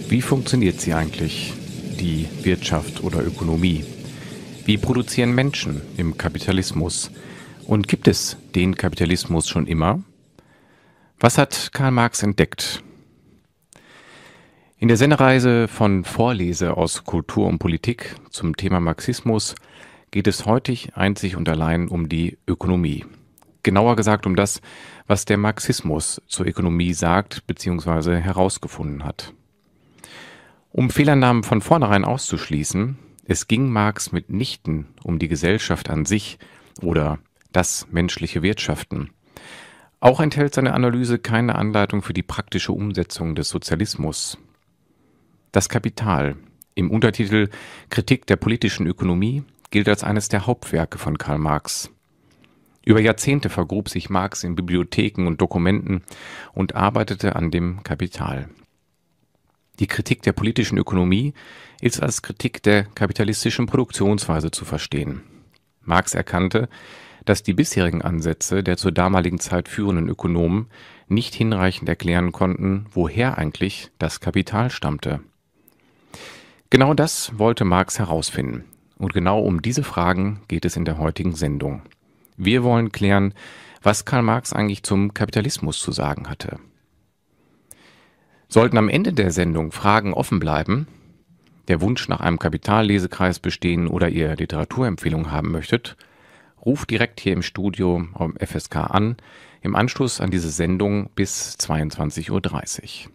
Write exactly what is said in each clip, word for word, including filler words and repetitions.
Wie funktioniert sie eigentlich, die Wirtschaft oder Ökonomie? Wie produzieren Menschen im Kapitalismus? Und gibt es den Kapitalismus schon immer? Was hat Karl Marx entdeckt? In der Sendereise von Vorlese aus Kultur und Politik zum Thema Marxismus geht es heute einzig und allein um die Ökonomie. Genauer gesagt um das, was der Marxismus zur Ökonomie sagt bzw. herausgefunden hat. Um Fehlannahmen von vornherein auszuschließen, es ging Marx mitnichten um die Gesellschaft an sich oder das menschliche Wirtschaften. Auch enthält seine Analyse keine Anleitung für die praktische Umsetzung des Sozialismus. Das Kapital, im Untertitel Kritik der politischen Ökonomie, gilt als eines der Hauptwerke von Karl Marx. Über Jahrzehnte vergrub sich Marx in Bibliotheken und Dokumenten und arbeitete an dem Kapital. Die Kritik der politischen Ökonomie ist als Kritik der kapitalistischen Produktionsweise zu verstehen. Marx erkannte, dass die bisherigen Ansätze der zur damaligen Zeit führenden Ökonomen nicht hinreichend erklären konnten, woher eigentlich das Kapital stammte. Genau das wollte Marx herausfinden. Und genau um diese Fragen geht es in der heutigen Sendung. Wir wollen klären, was Karl Marx eigentlich zum Kapitalismus zu sagen hatte. Sollten am Ende der Sendung Fragen offen bleiben, der Wunsch nach einem Kapitallesekreis bestehen oder ihr Literaturempfehlungen haben möchtet, ruft direkt hier im Studio am F S K an, im Anschluss an diese Sendung bis zweiundzwanzig Uhr dreißig.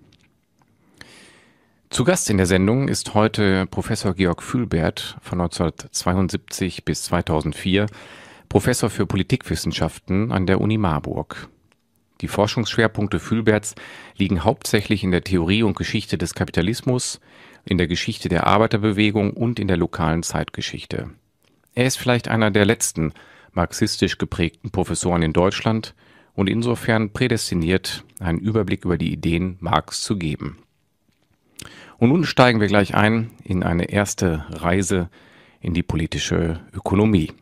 Zu Gast in der Sendung ist heute Professor Georg Fülbert von neunzehnhundertzweiundsiebzig bis zweitausendvier, Professor für Politikwissenschaften an der Uni Marburg. Die Forschungsschwerpunkte Fülberts liegen hauptsächlich in der Theorie und Geschichte des Kapitalismus, in der Geschichte der Arbeiterbewegung und in der lokalen Zeitgeschichte. Er ist vielleicht einer der letzten marxistisch geprägten Professoren in Deutschland und insofern prädestiniert, einen Überblick über die Ideen Marx zu geben. Und nun steigen wir gleich ein in eine erste Reise in die politische Ökonomie.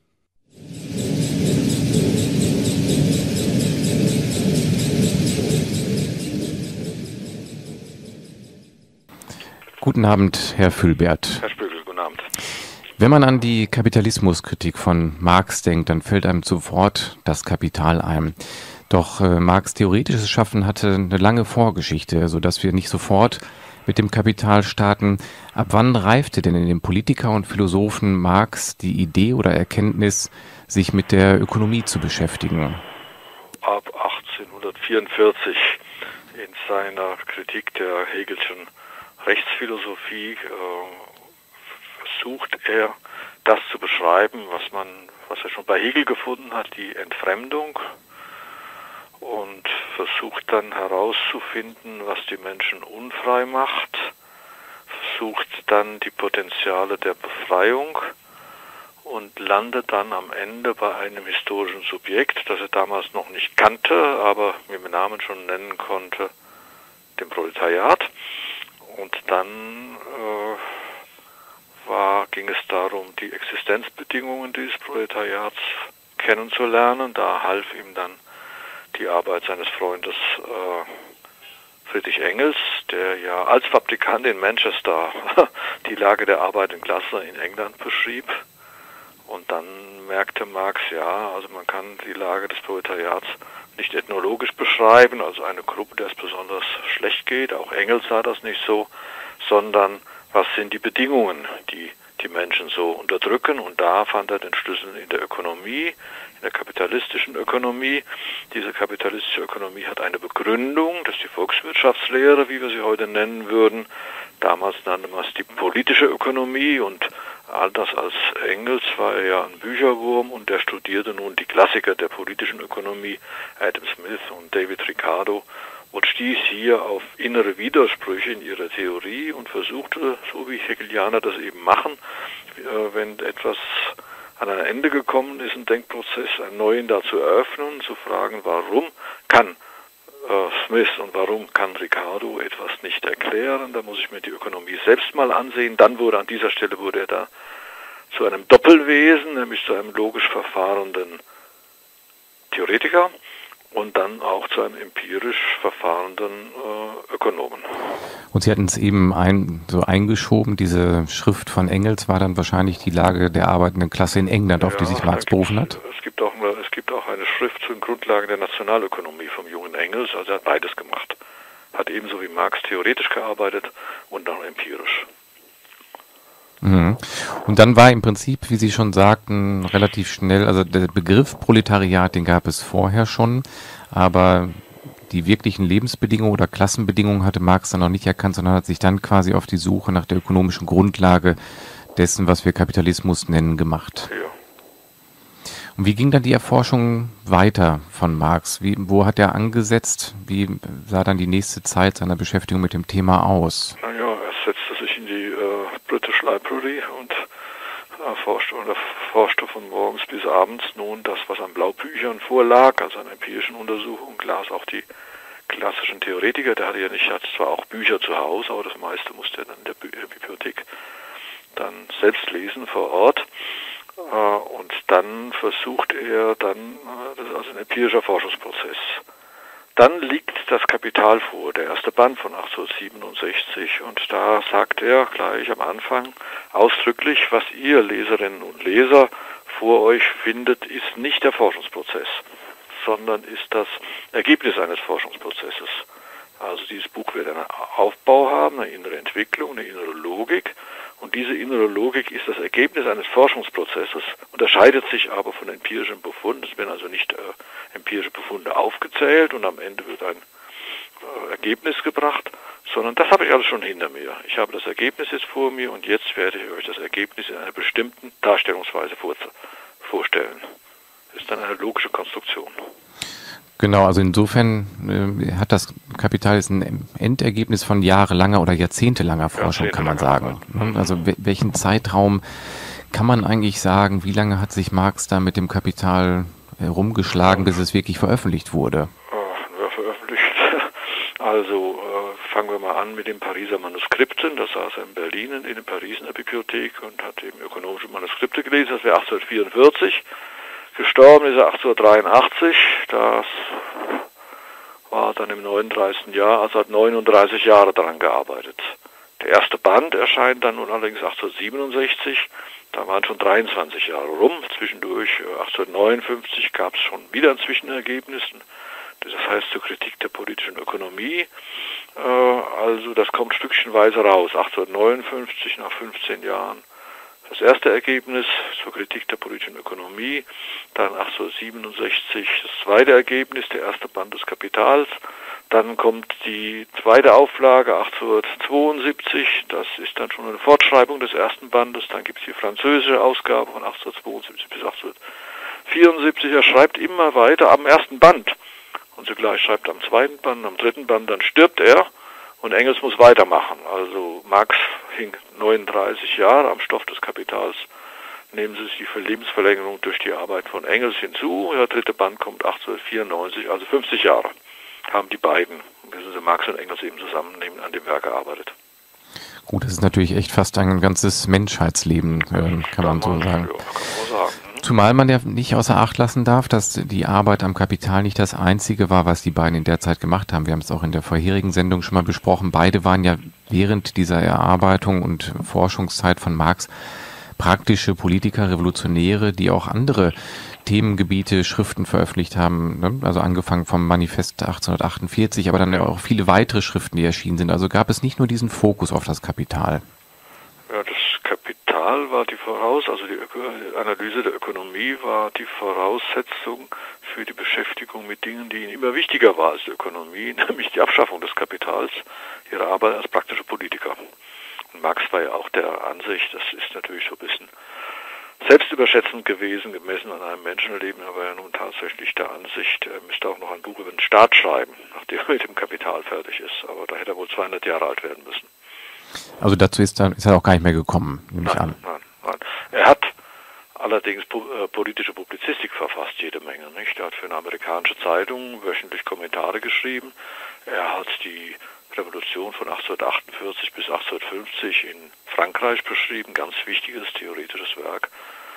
Guten Abend, Herr Fülbert. Herr Spögel, guten Abend. Wenn man an die Kapitalismuskritik von Marx denkt, dann fällt einem sofort das Kapital ein. Doch äh, Marx' theoretisches Schaffen hatte eine lange Vorgeschichte, sodass wir nicht sofort mit dem Kapital starten. Ab wann reifte denn in den Politiker und Philosophen Marx die Idee oder Erkenntnis, sich mit der Ökonomie zu beschäftigen? Ab achtzehnhundertvierundvierzig in seiner Kritik der Hegelschen Rechtsphilosophie äh, versucht er, das zu beschreiben, was man, was er schon bei Hegel gefunden hat, die Entfremdung, und versucht dann herauszufinden, was die Menschen unfrei macht, versucht dann die Potenziale der Befreiung und landet dann am Ende bei einem historischen Subjekt, das er damals noch nicht kannte, aber mit dem Namen schon nennen konnte, dem Proletariat. Und dann äh, war, ging es darum, die Existenzbedingungen dieses Proletariats kennenzulernen. Da half ihm dann die Arbeit seines Freundes äh, Friedrich Engels, der ja als Fabrikant in Manchester die Lage der arbeitenden Klasse in England beschrieb. Und dann merkte Marx, ja, also man kann die Lage des Proletariats nicht ethnologisch beschreiben, also eine Gruppe, der es besonders schlecht geht, auch Engels sah das nicht so, sondern was sind die Bedingungen, die die Menschen so unterdrücken, und da fand er den Schlüssel in der Ökonomie, in der kapitalistischen Ökonomie. Diese kapitalistische Ökonomie hat eine Begründung, das ist die Volkswirtschaftslehre, wie wir sie heute nennen würden. Damals nannte man es die politische Ökonomie, und anders als Engels war er ja ein Bücherwurm, und der studierte nun die Klassiker der politischen Ökonomie, Adam Smith und David Ricardo, und stieß hier auf innere Widersprüche in ihrer Theorie und versuchte, so wie Hegelianer das eben machen, wenn etwas an ein Ende gekommen ist, ein Denkprozess, einen neuen da zu eröffnen, zu fragen, warum kann äh, Smith und warum kann Ricardo etwas nicht erklären, da muss ich mir die Ökonomie selbst mal ansehen. Dann wurde an dieser Stelle wurde er da zu einem Doppelwesen, nämlich zu einem logisch verfahrenden Theoretiker und dann auch zu einem empirisch verfahrenden äh, Ökonomen. Und Sie hatten es eben ein, so eingeschoben, diese Schrift von Engels war dann wahrscheinlich die Lage der arbeitenden Klasse in England, auf die Ja, sich Marx berufen hat? Es gibt, auch eine, es gibt auch eine Schrift zu den Grundlagen der Nationalökonomie vom jungen Engels, also er hat beides gemacht. Hat ebenso wie Marx theoretisch gearbeitet und auch empirisch. Mhm. Und dann war im Prinzip, wie Sie schon sagten, relativ schnell, also der Begriff Proletariat, den gab es vorher schon, aber die wirklichen Lebensbedingungen oder Klassenbedingungen hatte Marx dann noch nicht erkannt, sondern hat sich dann quasi auf die Suche nach der ökonomischen Grundlage dessen, was wir Kapitalismus nennen, gemacht. Ja. Und wie ging dann die Erforschung weiter von Marx? Wie, wo hat er angesetzt? Wie sah dann die nächste Zeit seiner Beschäftigung mit dem Thema aus? Naja, er setzte sich in die äh, British Library und erforschte und erforschte von morgens bis abends nun das, was an Blaubüchern vorlag, also an empirischen Untersuchungen, las auch die klassischen Theoretiker, der hatte ja nicht, hatte zwar auch Bücher zu Hause, aber das meiste musste er dann in der Bibliothek dann selbst lesen vor Ort. Und dann versucht er dann, das ist also ein empirischer Forschungsprozess. Dann liegt das Kapital vor, der erste Band von achtzehnhundertsiebenundsechzig, und da sagt er gleich am Anfang ausdrücklich, was ihr Leserinnen und Leser vor euch findet, ist nicht der Forschungsprozess, sondern ist das Ergebnis eines Forschungsprozesses. Also dieses Buch wird einen Aufbau haben, eine innere Entwicklung, eine innere Logik. Und diese innere Logik ist das Ergebnis eines Forschungsprozesses, unterscheidet sich aber von empirischem Befund. Es werden also nicht äh, empirische Befunde aufgezählt und am Ende wird ein äh, Ergebnis gebracht, sondern das habe ich alles schon hinter mir. Ich habe das Ergebnis jetzt vor mir und jetzt werde ich euch das Ergebnis in einer bestimmten Darstellungsweise vor, vorstellen. Das ist dann eine logische Konstruktion. Genau, also insofern äh, hat das Kapital jetzt ein Endergebnis von jahrelanger oder jahrzehntelanger Forschung, kann man sagen. Mhm. Also welchen Zeitraum kann man eigentlich sagen, wie lange hat sich Marx da mit dem Kapital herumgeschlagen, bis es wirklich veröffentlicht wurde? Ja, veröffentlicht. Also äh, fangen wir mal an mit den Pariser Manuskripten. Da saß er in Berlin in, in Paris in der Bibliothek und hat eben ökonomische Manuskripte gelesen. Das wäre achtzehnhundertvierundvierzig. Gestorben ist er achtzehnhundertdreiundachtzig, das war dann im neununddreißigsten Jahr, also hat neununddreißig Jahre daran gearbeitet. Der erste Band erscheint dann nun allerdings achtzehnhundertsiebenundsechzig, da waren schon dreiundzwanzig Jahre rum. Zwischendurch achtzehnhundertneunundfünfzig gab es schon wieder ein Zwischenergebnis, das heißt zur Kritik der politischen Ökonomie. Also das kommt stückchenweise raus, achtzehnhundertneunundfünfzig nach fünfzehn Jahren. Das erste Ergebnis zur Kritik der politischen Ökonomie, dann achtzehnhundertsiebenundsechzig das zweite Ergebnis, der erste Band des Kapitals, dann kommt die zweite Auflage achtzehnhundertzweiundsiebzig, das ist dann schon eine Fortschreibung des ersten Bandes, dann gibt es die französische Ausgabe von achtzehnhundertzweiundsiebzig bis achtzehnhundertvierundsiebzig, er schreibt immer weiter am ersten Band und zugleich schreibt er am zweiten Band, am dritten Band, dann stirbt er. Und Engels muss weitermachen. Also Marx hing neununddreißig Jahre am Stoff des Kapitals. Nehmen Sie sich die Lebensverlängerung durch die Arbeit von Engels hinzu. Der dritte Band kommt achtzehnhundertvierundneunzig, also fünfzig Jahre haben die beiden, wissen Sie, Marx und Engels eben zusammen an dem Werk gearbeitet. Gut, das ist natürlich echt fast ein ganzes Menschheitsleben, äh, kann man so sagen. Ja, kann man sagen. Zumal man ja nicht außer Acht lassen darf, dass die Arbeit am Kapital nicht das Einzige war, was die beiden in der Zeit gemacht haben. Wir haben es auch in der vorherigen Sendung schon mal besprochen. Beide waren ja während dieser Erarbeitung und Forschungszeit von Marx praktische Politiker, Revolutionäre, die auch andere Themengebiete, Schriften veröffentlicht haben. Ne? Also angefangen vom Manifest achtzehnhundertachtundvierzig, aber dann ja auch viele weitere Schriften, die erschienen sind. Also gab es nicht nur diesen Fokus auf das Kapital. Ja, das Kapital war die Voraus, also die Öko- Analyse der Ökonomie war die Voraussetzung für die Beschäftigung mit Dingen, die ihnen immer wichtiger war als die Ökonomie, nämlich die Abschaffung des Kapitals, ihre Arbeit als praktische Politiker. Und Marx war ja auch der Ansicht, das ist natürlich so ein bisschen selbstüberschätzend gewesen, gemessen an einem Menschenleben, aber ja nun tatsächlich der Ansicht, er müsste auch noch ein Buch über den Staat schreiben, nachdem er mit dem Kapital fertig ist. Aber da hätte er wohl zweihundert Jahre alt werden müssen. Also dazu ist, dann, ist er auch gar nicht mehr gekommen, nehme ich an. Nein, nein. Er hat allerdings äh, politische Publizistik verfasst, jede Menge. Nicht? Er hat für eine amerikanische Zeitung wöchentlich Kommentare geschrieben. Er hat die Revolution von achtzehnhundertachtundvierzig bis achtzehnhundertfünfzig in Frankreich beschrieben, ganz wichtiges theoretisches Werk.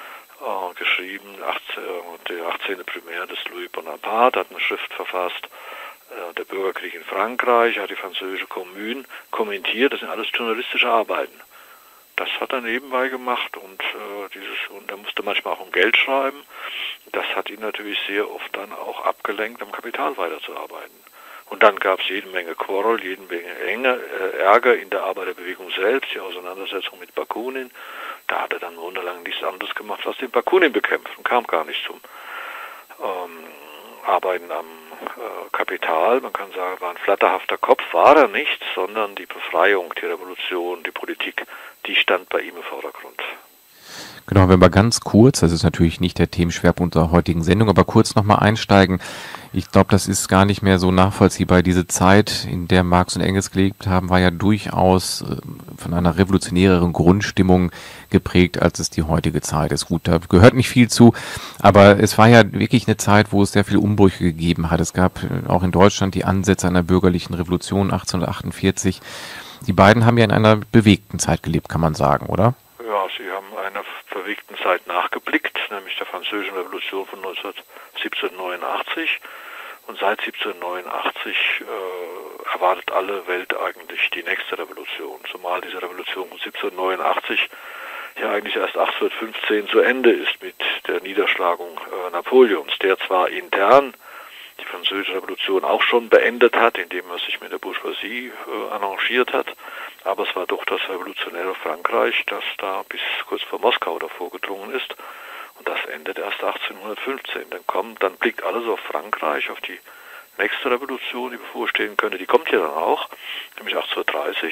Äh, geschrieben, achtzehn, der achtzehnte Primär des Louis Bonaparte, hat eine Schrift verfasst. äh, der Bürgerkrieg in Frankreich, hat die französische Kommune kommentiert. Das sind alles journalistische Arbeiten. Das hat er nebenbei gemacht und äh, dieses und er musste manchmal auch um Geld schreiben. Das hat ihn natürlich sehr oft dann auch abgelenkt, am Kapital weiterzuarbeiten. Und dann gab es jede Menge Quarrel, jede Menge Enge, äh, Ärger in der Arbeiterbewegung selbst, die Auseinandersetzung mit Bakunin. Da hat er dann wunderlang nichts anderes gemacht, als den Bakunin bekämpft und kam gar nicht zum ähm, Arbeiten am äh, Kapital. Man kann sagen, war ein flatterhafter Kopf, war er nicht, sondern die Befreiung, die Revolution, die Politik, die stand bei ihm im Vordergrund. Genau, wenn wir ganz kurz, das ist natürlich nicht der Themenschwerpunkt unserer heutigen Sendung, aber kurz nochmal einsteigen. Ich glaube, das ist gar nicht mehr so nachvollziehbar. Diese Zeit, in der Marx und Engels gelebt haben, war ja durchaus von einer revolutionäreren Grundstimmung geprägt, als es die heutige Zeit ist. Gut, da gehört nicht viel zu, aber es war ja wirklich eine Zeit, wo es sehr viele Umbrüche gegeben hat. Es gab auch in Deutschland die Ansätze einer bürgerlichen Revolution achtzehnhundertachtundvierzig. Die beiden haben ja in einer bewegten Zeit gelebt, kann man sagen, oder? Ja, sie haben einer verwegten Zeit nachgeblickt, nämlich der Französischen Revolution von siebzehnhundertneunundachtzig. Und seit siebzehnhundertneunundachtzig äh, erwartet alle Welt eigentlich die nächste Revolution, zumal diese Revolution von siebzehnhundertneunundachtzig ja eigentlich erst achtzehnhundertfünfzehn zu Ende ist mit der Niederschlagung äh, Napoleons, der zwar intern die Französische Revolution auch schon beendet hat, indem er sich mit der Bourgeoisie äh, arrangiert hat, aber es war doch das revolutionäre Frankreich, das da bis kurz vor Moskau davor gedrungen ist. Und das endet erst achtzehnhundertfünfzehn. Dann kommt, dann blickt alles auf Frankreich, auf die nächste Revolution, die bevorstehen könnte. Die kommt ja dann auch, nämlich achtzehnhundertdreißig,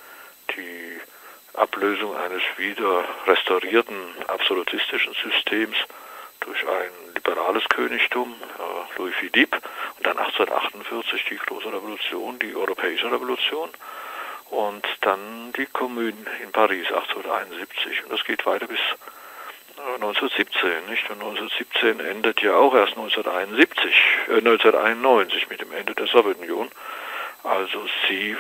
die Ablösung eines wieder restaurierten absolutistischen Systems durch ein liberales Königtum, äh, Louis Philippe, und dann achtzehnhundertachtundvierzig die große Revolution, die Europäische Revolution. Und dann die Kommune in Paris achtzehnhunderteinundsiebzig. Und das geht weiter bis neunzehnhundertsiebzehn, nicht? Und neunzehnhundertsiebzehn endet ja auch erst neunzehnhunderteinundsiebzig, äh, neunzehnhunderteinundneunzig mit dem Ende der Sowjetunion. Also sie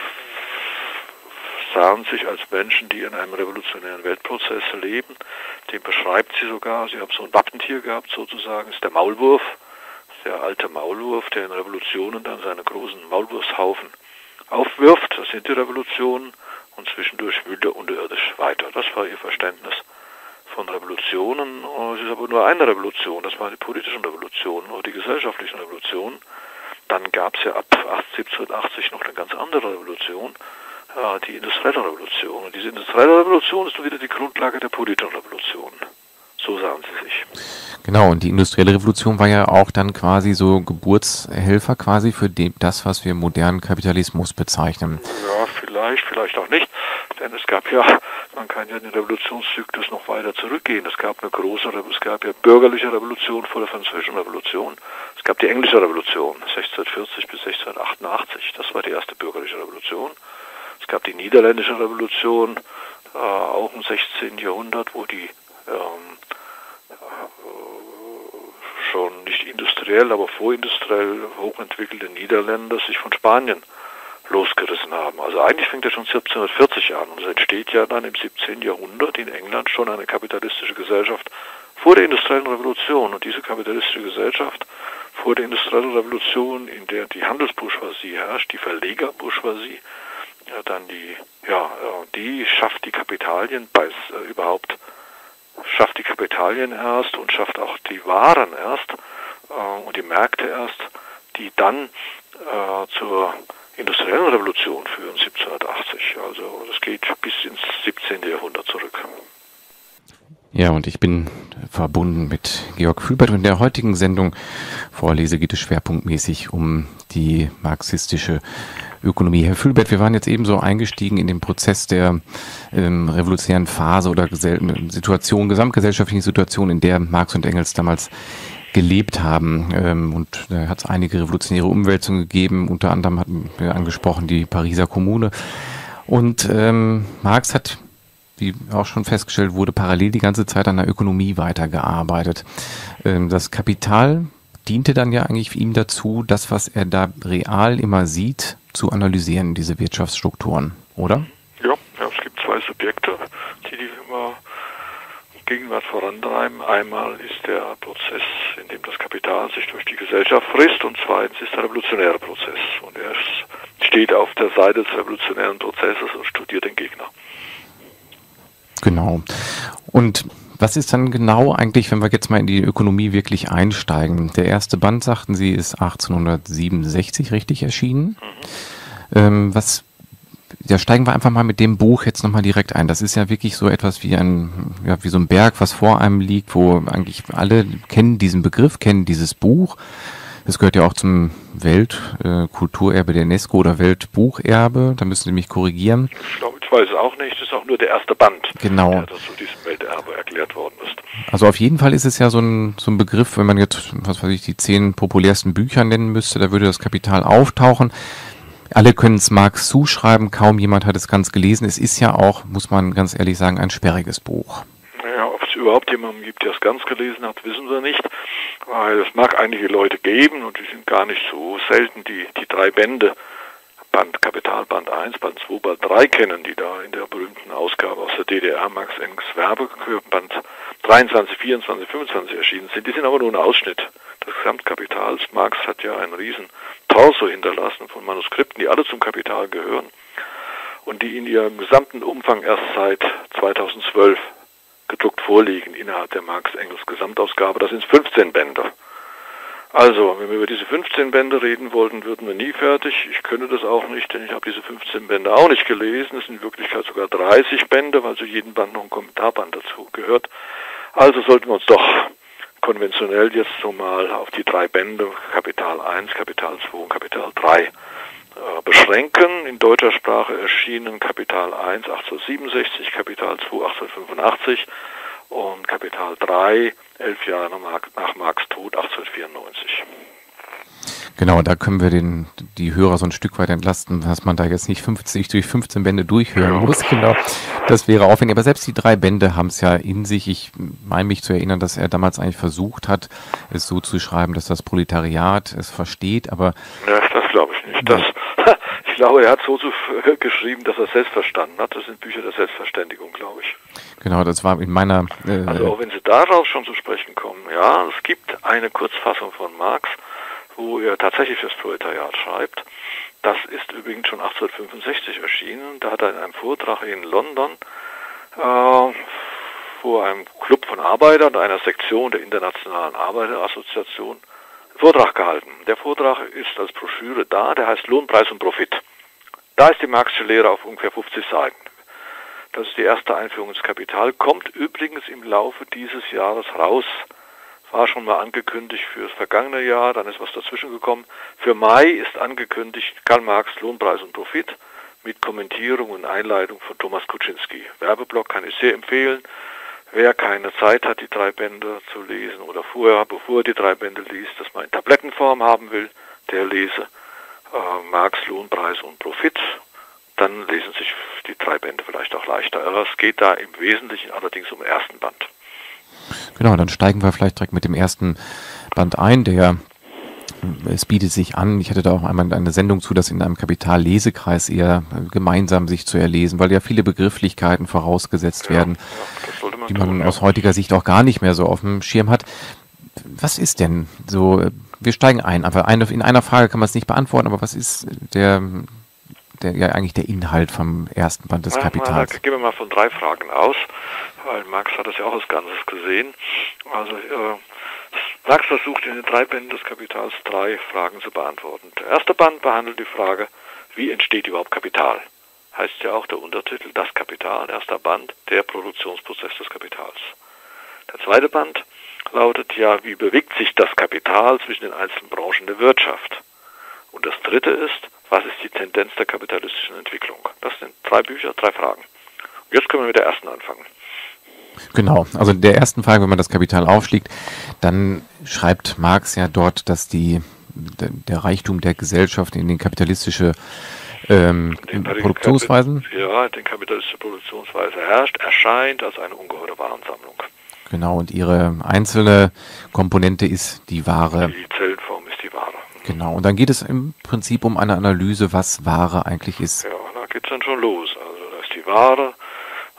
sahen sich als Menschen, die in einem revolutionären Weltprozess leben. Den beschreibt sie sogar. Sie haben so ein Wappentier gehabt sozusagen, ist der Maulwurf, der alte Maulwurf, der in Revolutionen dann seine großen Maulwurfshaufen aufwirft. Das sind die Revolutionen und zwischendurch wühlt er unterirdisch weiter. Das war ihr Verständnis von Revolutionen. Es ist aber nur eine Revolution, das war die politischen Revolutionen oder die gesellschaftlichen Revolutionen. Dann gab es ja ab siebzehnhundertachtzig noch eine ganz andere Revolution, die industrielle Revolution. Und diese industrielle Revolution ist nun wieder die Grundlage der politischen Revolution. So sahen sie sich. Genau, und die industrielle Revolution war ja auch dann quasi so Geburtshelfer quasi für die, das, was wir modernen Kapitalismus bezeichnen. Ja, vielleicht, vielleicht auch nicht. Denn es gab ja, man kann ja den Revolutionszyklus noch weiter zurückgehen. Es gab eine große, es gab ja bürgerliche Revolution vor der Französischen Revolution. Es gab die englische Revolution, sechzehnhundertvierzig bis sechzehnhundertachtundachtzig. Das war die erste bürgerliche Revolution. Es gab die niederländische Revolution, äh, auch im sechzehnten Jahrhundert, wo die ähm, schon nicht industriell, aber vorindustriell hochentwickelte Niederländer sich von Spanien losgerissen haben. Also eigentlich fängt er schon siebzehnhundertvierzig an und es entsteht ja dann im siebzehnten Jahrhundert in England schon eine kapitalistische Gesellschaft vor der industriellen Revolution. Und diese kapitalistische Gesellschaft vor der industriellen Revolution, in der die Handelsbourgeoisie herrscht, die Verlegerbourgeoisie, ja, dann die, ja, die schafft die Kapitalien bei äh, überhaupt schafft die Kapitalien erst und schafft auch die Waren erst äh, und die Märkte erst, die dann äh, zur industriellen Revolution führen, siebzehnhundertachtzig. Also das geht bis ins siebzehnten Jahrhundert zurück. Ja, und ich bin verbunden mit Georg Fülbert und in der heutigen Sendung Vorlese geht es schwerpunktmäßig um die marxistische Ökonomie. Herr Fülbert, wir waren jetzt eben so eingestiegen in den Prozess der ähm, revolutionären Phase oder Gesell- Situation, gesamtgesellschaftlichen Situation, in der Marx und Engels damals gelebt haben. Ähm, und da hat es einige revolutionäre Umwälzungen gegeben. Unter anderem hatten wir angesprochen die Pariser Kommune. Und ähm, Marx hat, wie auch schon festgestellt wurde, parallel die ganze Zeit an der Ökonomie weitergearbeitet. Ähm, das Kapital diente dann ja eigentlich ihm dazu, das, was er da real immer sieht, zu analysieren, diese Wirtschaftsstrukturen, oder? Ja, ja, es gibt zwei Subjekte, die die immer Gegenwart vorantreiben. Einmal ist der Prozess, in dem das Kapital sich durch die Gesellschaft frisst, und zweitens ist der revolutionäre Prozess. Und er steht auf der Seite des revolutionären Prozesses und studiert den Gegner. Genau. Und was ist dann genau eigentlich, wenn wir jetzt mal in die Ökonomie wirklich einsteigen? Der erste Band, sagten Sie, ist achtzehnhundertsiebenundsechzig richtig erschienen. Mhm. Ähm, was, ja, steigen wir einfach mal mit dem Buch jetzt nochmal direkt ein. Das ist ja wirklich so etwas wie ein, ja, wie so ein Berg, was vor einem liegt, wo eigentlich alle kennen diesen Begriff, kennen dieses Buch. Es gehört ja auch zum Weltkulturerbe äh, der UNESCO oder Weltbucherbe. Da müssen Sie mich korrigieren. Ich glaube, ich weiß es auch nicht. Das ist auch nur der erste Band, genau, der zu diesem Welterbe erklärt worden ist. Also auf jeden Fall ist es ja so ein, so ein Begriff, wenn man jetzt, was weiß ich, die zehn populärsten Bücher nennen müsste, da würde das Kapital auftauchen. Alle können es Marx zuschreiben, kaum jemand hat es ganz gelesen. Es ist ja auch, muss man ganz ehrlich sagen, ein sperriges Buch. Naja, ob es überhaupt jemanden gibt, der es ganz gelesen hat, wissen wir nicht. Weil es mag einige Leute geben, und die sind gar nicht so selten, die die drei Bände, Band Kapital, Band eins, Band zwei, Band drei kennen, die da in der berühmten Ausgabe aus der D D R, Marx Engels Werbe, Band dreiundzwanzig, vierundzwanzig, fünfundzwanzig erschienen sind. Die sind aber nur ein Ausschnitt des Gesamtkapitals. Marx hat ja einen riesen Torso hinterlassen von Manuskripten, die alle zum Kapital gehören und die in ihrem gesamten Umfang erst seit zweitausendzwölf gedruckt vorliegen innerhalb der Marx-Engels Gesamtausgabe. Das sind fünfzehn Bände. Also, wenn wir über diese fünfzehn Bände reden wollten, würden wir nie fertig. Ich könnte das auch nicht, denn ich habe diese fünfzehn Bände auch nicht gelesen. Es sind in Wirklichkeit sogar dreißig Bände, weil zu jedem Band noch ein Kommentarband dazu gehört. Also sollten wir uns doch konventionell jetzt so mal auf die drei Bände, Kapital eins, Kapital zwei und Kapital drei, äh, beschränken. In deutscher Sprache erschienen Kapital eins achtzehnhundertsiebenundsechzig, Kapital zwei achtzehnhundertfünfundachtzig und Kapital drei elf Jahre nach Marx Tod achtzehnhundertvierundneunzig. Genau, da können wir den, die Hörer so ein Stück weit entlasten, dass man da jetzt nicht fünfzig durch fünfzehn Bände durchhören muss. Genau, das wäre aufwendig. Aber selbst die drei Bände haben es ja in sich. Ich meine mich zu erinnern, dass er damals eigentlich versucht hat, es so zu schreiben, dass das Proletariat es versteht. Aber ja, das glaube ich nicht. Das, ich glaube, er hat so zu, geschrieben, dass er es selbst verstanden hat. Das sind Bücher der Selbstverständigung, glaube ich. Genau, das war in meiner... Äh, also auch wenn Sie darauf schon zu sprechen kommen, ja, es gibt eine Kurzfassung von Marx, wo er tatsächlich das Proletariat schreibt. Das ist übrigens schon achtzehnhundertfünfundsechzig erschienen. Da hat er in einem Vortrag in London äh, vor einem Club von Arbeitern, einer Sektion der Internationalen Arbeiterassoziation, einen Vortrag gehalten. Der Vortrag ist als Broschüre da, der heißt Lohn, Preis und Profit. Da ist die Marxische Lehre auf ungefähr fünfzig Seiten. Das ist die erste Einführung ins Kapital, kommt übrigens im Laufe dieses Jahres raus. War schon mal angekündigt für das vergangene Jahr, dann ist was dazwischen gekommen. Für Mai ist angekündigt Karl Marx, Lohn, Preis und Profit mit Kommentierung und Einleitung von Thomas Kuczynski. Werbeblock kann ich sehr empfehlen. Wer keine Zeit hat, die drei Bände zu lesen oder vorher, bevor er die drei Bände liest, das mal in Tablettenform haben will, der lese äh, Marx, Lohn, Preis und Profit. Dann lesen sich die drei Bände vielleicht auch leichter. Aber es geht da im Wesentlichen allerdings um den ersten Band. Genau, dann steigen wir vielleicht direkt mit dem ersten Band ein, der, es bietet sich an, ich hatte da auch einmal eine Sendung zu, das in einem Kapital-Lesekreis eher gemeinsam sich zu erlesen, weil ja viele Begrifflichkeiten vorausgesetzt ja, werden, ja, man die man tun, aus ja. heutiger Sicht auch gar nicht mehr so auf dem Schirm hat. Was ist denn so, wir steigen ein, aber eine, in einer Frage kann man es nicht beantworten, aber was ist der, der ja eigentlich der Inhalt vom ersten Band des ja, Kapitals? Na, gehen wir mal von drei Fragen aus. Weil Marx hat das ja auch als Ganzes gesehen. Also äh, Marx versucht in den drei Bänden des Kapitals drei Fragen zu beantworten. Der erste Band behandelt die Frage, wie entsteht überhaupt Kapital? Heißt ja auch der Untertitel, das Kapital, erster Band, der Produktionsprozess des Kapitals. Der zweite Band lautet ja, wie bewegt sich das Kapital zwischen den einzelnen Branchen der Wirtschaft? Und das dritte ist, was ist die Tendenz der kapitalistischen Entwicklung? Das sind drei Bücher, drei Fragen. Und jetzt können wir mit der ersten anfangen. Genau, also der ersten Frage, wenn man das Kapital aufschlägt, dann schreibt Marx ja dort, dass die, der Reichtum der Gesellschaft in den kapitalistische ähm, in Produktionsweisen... Ja, den kapitalistische Produktionsweise herrscht, erscheint als eine ungeheure Warensammlung. Genau, und ihre einzelne Komponente ist die Ware. Die Zellenform ist die Ware. Genau, und dann geht es im Prinzip um eine Analyse, was Ware eigentlich ist. Ja, da geht es dann schon los. Also da ist die Ware,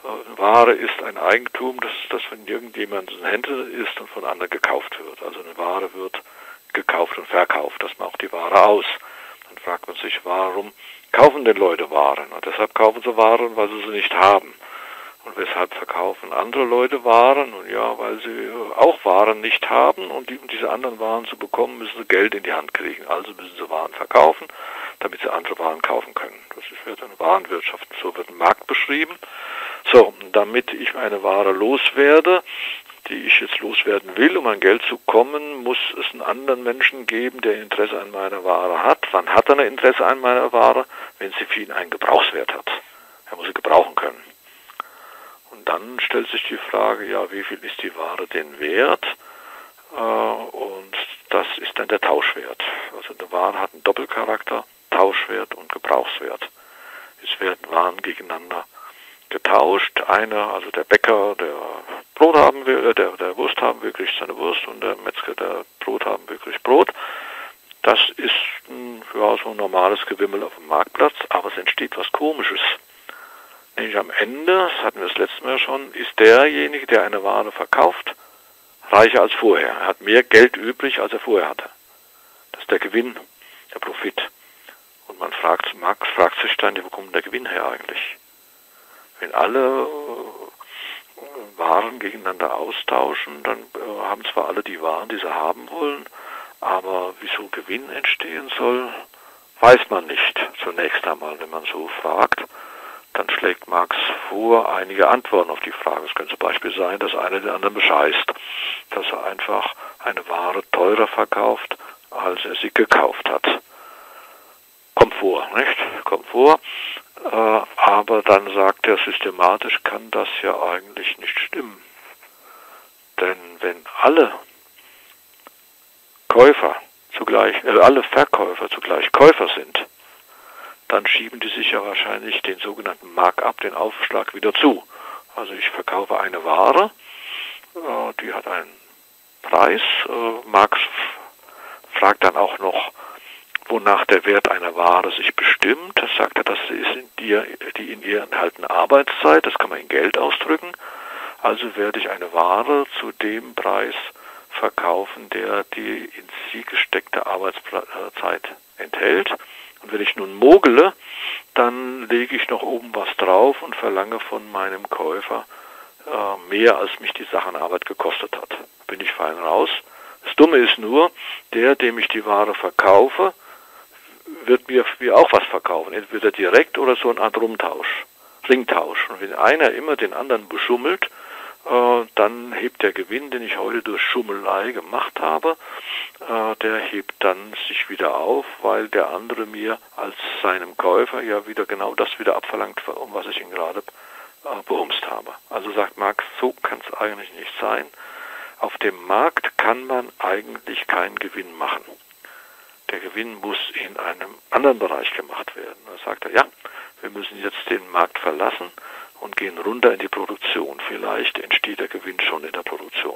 Äh, Ware ist ein Eigentum, das, das von irgendjemandem Händen ist und von anderen gekauft wird. Also eine Ware wird gekauft und verkauft, das macht die Ware aus. Dann fragt man sich, warum kaufen denn Leute Waren? Und deshalb kaufen sie Waren, weil sie sie nicht haben. Und weshalb verkaufen andere Leute Waren? Und ja, weil sie auch Waren nicht haben und die, um diese anderen Waren zu bekommen, müssen sie Geld in die Hand kriegen. Also müssen sie Waren verkaufen, damit sie andere Waren kaufen können. Das wird eine Warenwirtschaft, so wird ein Markt beschrieben. So, damit ich eine Ware loswerde, die ich jetzt loswerden will, um an Geld zu kommen, muss es einen anderen Menschen geben, der Interesse an meiner Ware hat. Wann hat er ein Interesse an meiner Ware? Wenn sie für ihn einen Gebrauchswert hat. Er muss sie gebrauchen können. Und dann stellt sich die Frage, ja, wie viel ist die Ware denn wert? Äh, und das ist dann der Tauschwert. Also eine Ware hat einen Doppelcharakter, Tauschwert und Gebrauchswert. Es werden Waren gegeneinander getauscht. Einer, also der Bäcker, der Brot haben will, der, der Wurst haben will, kriegt seine Wurst und der Metzger, der Brot haben will, kriegt Brot. Das ist ein, ja, so ein normales Gewimmel auf dem Marktplatz, aber es entsteht was Komisches. Nämlich am Ende, das hatten wir das letzte Mal schon, ist derjenige, der eine Ware verkauft, reicher als vorher. Er hat mehr Geld übrig, als er vorher hatte. Das ist der Gewinn, der Profit. Und man fragt, Marx fragt sich dann, wo kommt der Gewinn her eigentlich? Wenn alle äh, Waren gegeneinander austauschen, dann äh, haben zwar alle die Waren, die sie haben wollen, aber wieso Gewinn entstehen soll, weiß man nicht zunächst einmal, wenn man so fragt. Dann schlägt Marx vor einige Antworten auf die Frage. Es könnte zum Beispiel sein, dass einer den anderen bescheißt, dass er einfach eine Ware teurer verkauft, als er sie gekauft hat. Kommt vor, nicht? Kommt vor. Äh, aber dann sagt er, systematisch kann das ja eigentlich nicht stimmen. Denn wenn alle Käufer zugleich, äh, alle Verkäufer zugleich Käufer sind, dann schieben die sich ja wahrscheinlich den sogenannten Markup, den Aufschlag, wieder zu. Also ich verkaufe eine Ware, äh, die hat einen Preis. Äh, Marx fragt dann auch noch, wonach der Wert einer Ware sich bestimmt. Das sagt er, das ist in die, die in ihr enthaltene Arbeitszeit, das kann man in Geld ausdrücken. Also werde ich eine Ware zu dem Preis verkaufen, der die in sie gesteckte Arbeitszeit enthält. Und wenn ich nun mogele, dann lege ich noch oben was drauf und verlange von meinem Käufer äh, mehr, als mich die Sachenarbeit gekostet hat. Bin ich fein raus. Das Dumme ist nur, der, dem ich die Ware verkaufe, wird mir, mir auch was verkaufen. Entweder direkt oder so eine Art Rumtausch, Ringtausch. Und wenn einer immer den anderen beschummelt, äh, dann hebt der Gewinn, den ich heute durch Schummelei gemacht habe, äh, der hebt dann sich wieder auf, weil der andere mir als seinem Käufer ja wieder genau das wieder abverlangt, um was ich ihn gerade äh, behumst habe. Also sagt Marx, so kann es eigentlich nicht sein. Auf dem Markt kann man eigentlich keinen Gewinn machen. Der Gewinn muss in einem anderen Bereich gemacht werden. Da sagt er, ja, wir müssen jetzt den Markt verlassen und gehen runter in die Produktion. Vielleicht entsteht der Gewinn schon in der Produktion.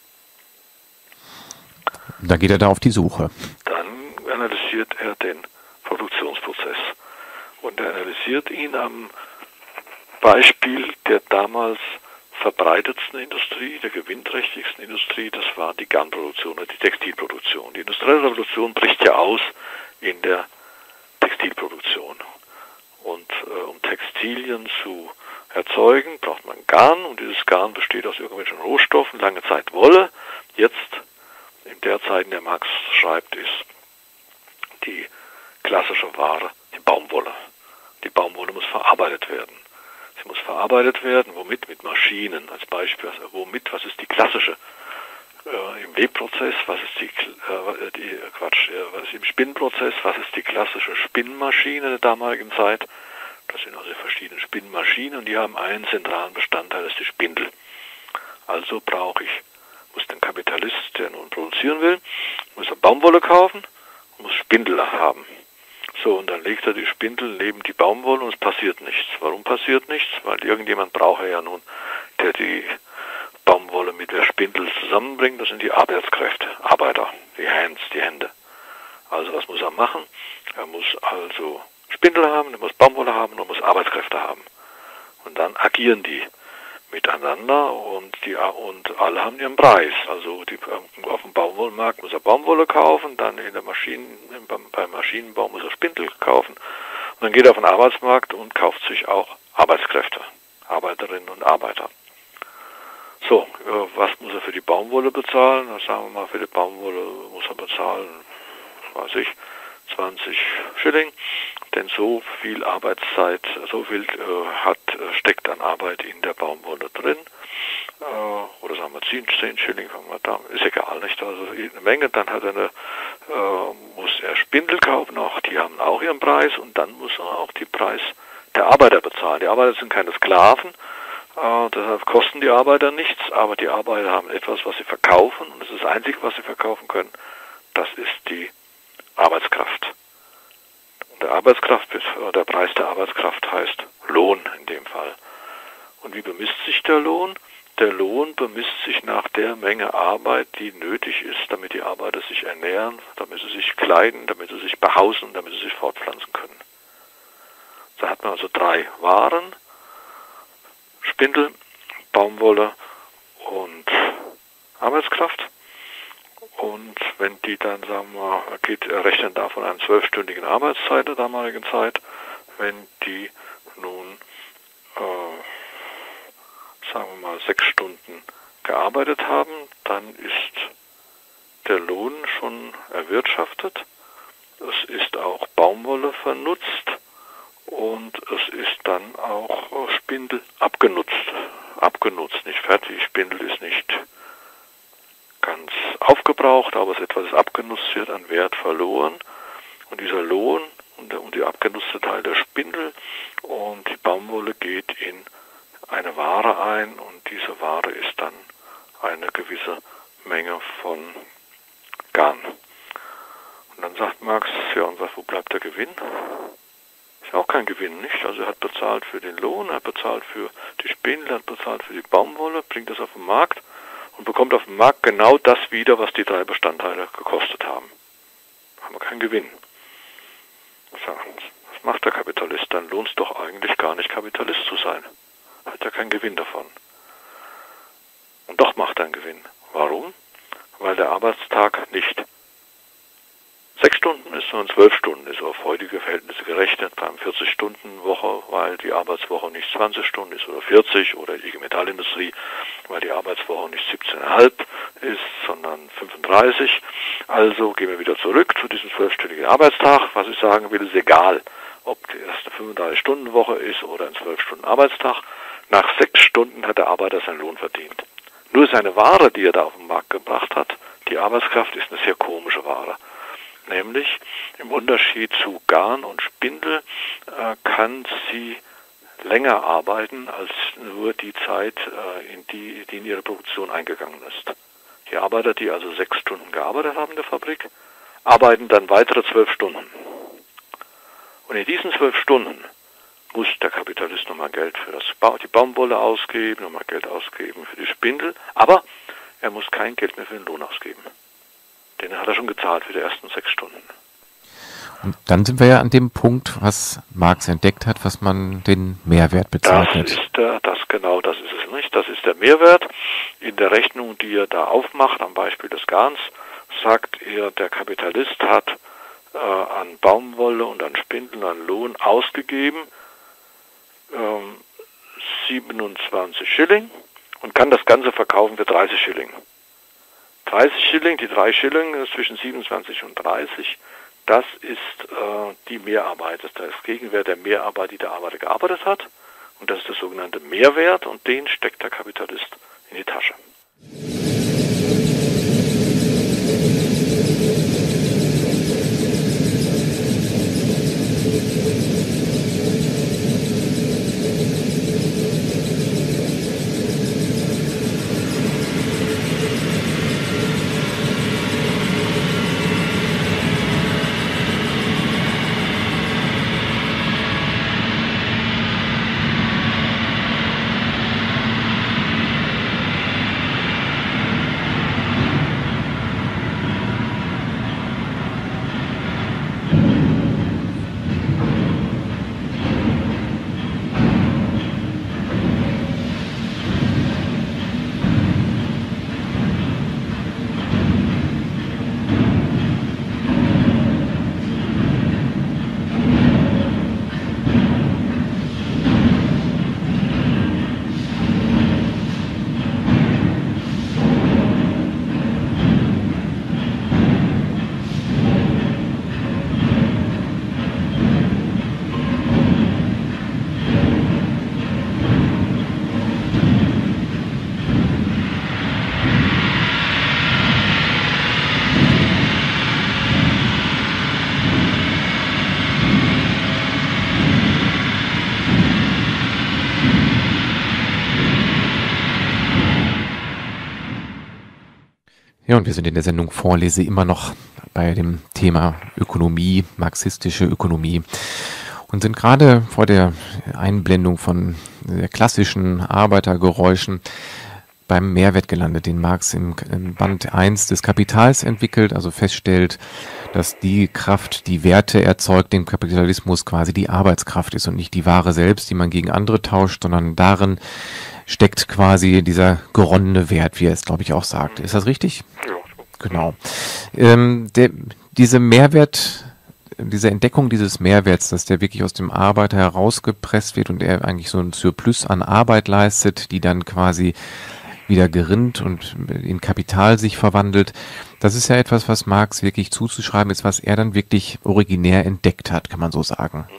Da geht er da auf die Suche. Dann analysiert er den Produktionsprozess. Und er analysiert ihn am Beispiel der damals verbreitetsten Industrie, der gewinnträchtigsten Industrie, das war die Garnproduktion oder die Textilproduktion. Die industrielle Revolution bricht ja aus in der Textilproduktion. Und äh, um Textilien zu erzeugen, braucht man Garn und dieses Garn besteht aus irgendwelchen Rohstoffen, lange Zeit Wolle. Jetzt, in der Zeit, in der Marx schreibt, ist die klassische Ware die Baumwolle. Die Baumwolle muss verarbeitet werden. Sie muss verarbeitet werden, womit? Mit Maschinen als Beispiel. Also womit? Was ist die klassische? Äh, Im Webprozess, was ist die, äh, die Quatsch, äh, was ist im Spinnprozess, was ist die klassische Spinnmaschine der damaligen Zeit? Das sind also verschiedene Spinnmaschinen und die haben einen zentralen Bestandteil, das ist die Spindel. Also brauche ich, muss den Kapitalist, der nun produzieren will, muss er Baumwolle kaufen und muss Spindel haben. So, und dann legt er die Spindel neben die Baumwolle und es passiert nichts. Warum passiert nichts? Weil irgendjemand braucht er ja nun, der die Baumwolle mit der Spindel zusammenbringt. Das sind die Arbeitskräfte, Arbeiter, die Hands, die Hände. Also was muss er machen? Er muss also Spindel haben, er muss Baumwolle haben und er muss Arbeitskräfte haben. Und dann agieren die miteinander und die und alle haben ihren Preis. Also die, auf dem Baumwollmarkt muss er Baumwolle kaufen, dann in der Maschinen, beim Maschinenbau muss er Spindel kaufen. Und dann geht er auf den Arbeitsmarkt und kauft sich auch Arbeitskräfte, Arbeiterinnen und Arbeiter. So, was muss er für die Baumwolle bezahlen? Sagen wir mal, für die Baumwolle muss er bezahlen, weiß ich, zwanzig Schilling, denn so viel Arbeitszeit, so viel äh, hat, steckt an Arbeit in der Baumwolle drin. Äh, oder sagen wir zehn, zehn Schilling, fangen wir da, ist egal, nicht? Also eine Menge, dann hat er eine, äh, muss er Spindel kaufen, auch die haben auch ihren Preis und dann muss er auch den Preis der Arbeiter bezahlen. Die Arbeiter sind keine Sklaven, äh, deshalb kosten die Arbeiter nichts, aber die Arbeiter haben etwas, was sie verkaufen und das ist das Einzige, was sie verkaufen können, das ist die Arbeitskraft. Und der Arbeitskraft, der Preis der Arbeitskraft heißt Lohn in dem Fall. Und wie bemisst sich der Lohn? Der Lohn bemisst sich nach der Menge Arbeit, die nötig ist, damit die Arbeiter sich ernähren, damit sie sich kleiden, damit sie sich behausen, damit sie sich fortpflanzen können. Da hat man also drei Waren: Spindel, Baumwolle und Arbeitskraft. Und wenn die dann, sagen wir, geht, rechnen davon einer zwölfstündigen Arbeitszeit der damaligen Zeit, wenn die nun, äh, sagen wir mal, sechs Stunden gearbeitet haben, dann ist der Lohn schon erwirtschaftet, es ist auch Baumwolle vernutzt und es ist dann auch Spindel abgenutzt. Abgenutzt, nicht fertig, Spindel ist nicht ganz aufgebraucht, aber es etwas abgenutzt wird, an Wert verloren. Und dieser Lohn und, der, und die abgenutzte Teil der Spindel und die Baumwolle geht in eine Ware ein und diese Ware ist dann eine gewisse Menge von Garn. Und dann sagt Marx, ja und was, wo bleibt der Gewinn? Ist ja auch kein Gewinn, nicht? Also er hat bezahlt für den Lohn, er hat bezahlt für die Spindel, er hat bezahlt für die Baumwolle, bringt das auf den Markt und bekommt auf dem Markt genau das wieder, was die drei Bestandteile gekostet haben. Da haben wir keinen Gewinn. Was macht der Kapitalist? Dann lohnt es doch eigentlich gar nicht, Kapitalist zu sein. Hat er keinen Gewinn davon. Und doch macht er einen Gewinn. Warum? Weil der Arbeitstag nicht sechs Stunden ist, sondern zwölf Stunden ist auf heutige Verhältnisse gerechnet, beim vierzig-Stunden-Woche, weil die Arbeitswoche nicht zwanzig Stunden ist oder vierzig oder die Metallindustrie, weil die Arbeitswoche nicht siebzehn Komma fünf ist, sondern fünfunddreißig. Also gehen wir wieder zurück zu diesem zwölfstündigen Arbeitstag. Was ich sagen will, ist egal, ob das eine fünfunddreißig-Stunden-Woche ist oder ein zwölf-Stunden-Arbeitstag. Nach sechs Stunden hat der Arbeiter seinen Lohn verdient. Nur seine Ware, die er da auf den Markt gebracht hat, die Arbeitskraft, ist eine sehr komische Ware. Nämlich im Unterschied zu Garn und Spindel äh, kann sie länger arbeiten als nur die Zeit, äh, in die, die in ihre Produktion eingegangen ist. Die Arbeiter, die also sechs Stunden gearbeitet haben in der Fabrik, arbeiten dann weitere zwölf Stunden. Und in diesen zwölf Stunden muss der Kapitalist nochmal Geld für das ba- die Baumwolle ausgeben, nochmal Geld ausgeben für die Spindel, aber er muss kein Geld mehr für den Lohn ausgeben. Den hat er schon gezahlt für die ersten sechs Stunden. Und dann sind wir ja an dem Punkt, was Marx entdeckt hat, was man den Mehrwert bezeichnet. Das ist der, das genau, das ist es nicht. Das ist der Mehrwert. In der Rechnung, die er da aufmacht, am Beispiel des Garns, sagt er, der Kapitalist hat äh, an Baumwolle und an Spindeln, an Lohn ausgegeben ähm, siebenundzwanzig Schilling und kann das Ganze verkaufen für dreißig Schilling. dreißig Schilling, die drei Schilling zwischen siebenundzwanzig und dreißig, das ist äh, die Mehrarbeit, das ist der Gegenwert der Mehrarbeit, die der Arbeiter gearbeitet hat. Und das ist der sogenannte Mehrwert und den steckt der Kapitalist in die Tasche. Ja, und wir sind in der Sendung Vorlese immer noch bei dem Thema Ökonomie, marxistische Ökonomie und sind gerade vor der Einblendung von sehr klassischen Arbeitergeräuschen beim Mehrwert gelandet, den Marx im Band eins des Kapitals entwickelt, also feststellt, dass die Kraft, die Werte erzeugt, dem Kapitalismus quasi die Arbeitskraft ist und nicht die Ware selbst, die man gegen andere tauscht, sondern darin steckt quasi dieser geronnene Wert, wie er es, glaube ich, auch sagt. Ist das richtig? Ja. Genau. Ähm, der, diese Mehrwert, diese Entdeckung dieses Mehrwerts, dass der wirklich aus dem Arbeiter herausgepresst wird und er eigentlich so ein Surplus an Arbeit leistet, die dann quasi wieder gerinnt und in Kapital sich verwandelt. Das ist ja etwas, was Marx wirklich zuzuschreiben ist, was er dann wirklich originär entdeckt hat, kann man so sagen.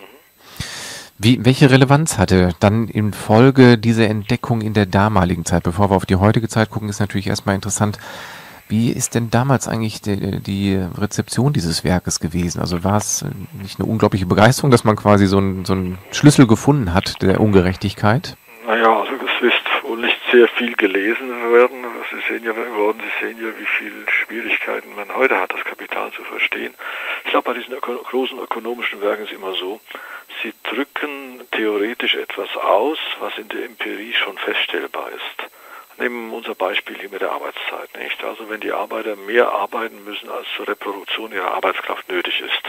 Wie, welche Relevanz hatte dann in Folge diese Entdeckung in der damaligen Zeit? Bevor wir auf die heutige Zeit gucken, ist natürlich erstmal interessant, wie ist denn damals eigentlich die, die Rezeption dieses Werkes gewesen? Also war es nicht eine unglaubliche Begeisterung, dass man quasi so einen, so einen Schlüssel gefunden hat der Ungerechtigkeit? Naja, also es wird wohl nicht sehr viel gelesen werden. Sie sehen ja, worden, Sie sehen ja, wie viele Schwierigkeiten man heute hat, das Kapital zu verstehen. Ich glaube, bei diesen öko großen ökonomischen Werken ist es immer so, sie drücken theoretisch etwas aus, was in der Empirie schon feststellbar ist. Nehmen wir unser Beispiel hier mit der Arbeitszeit, nicht? Also wenn die Arbeiter mehr arbeiten müssen, als zur Reproduktion ihrer Arbeitskraft nötig ist,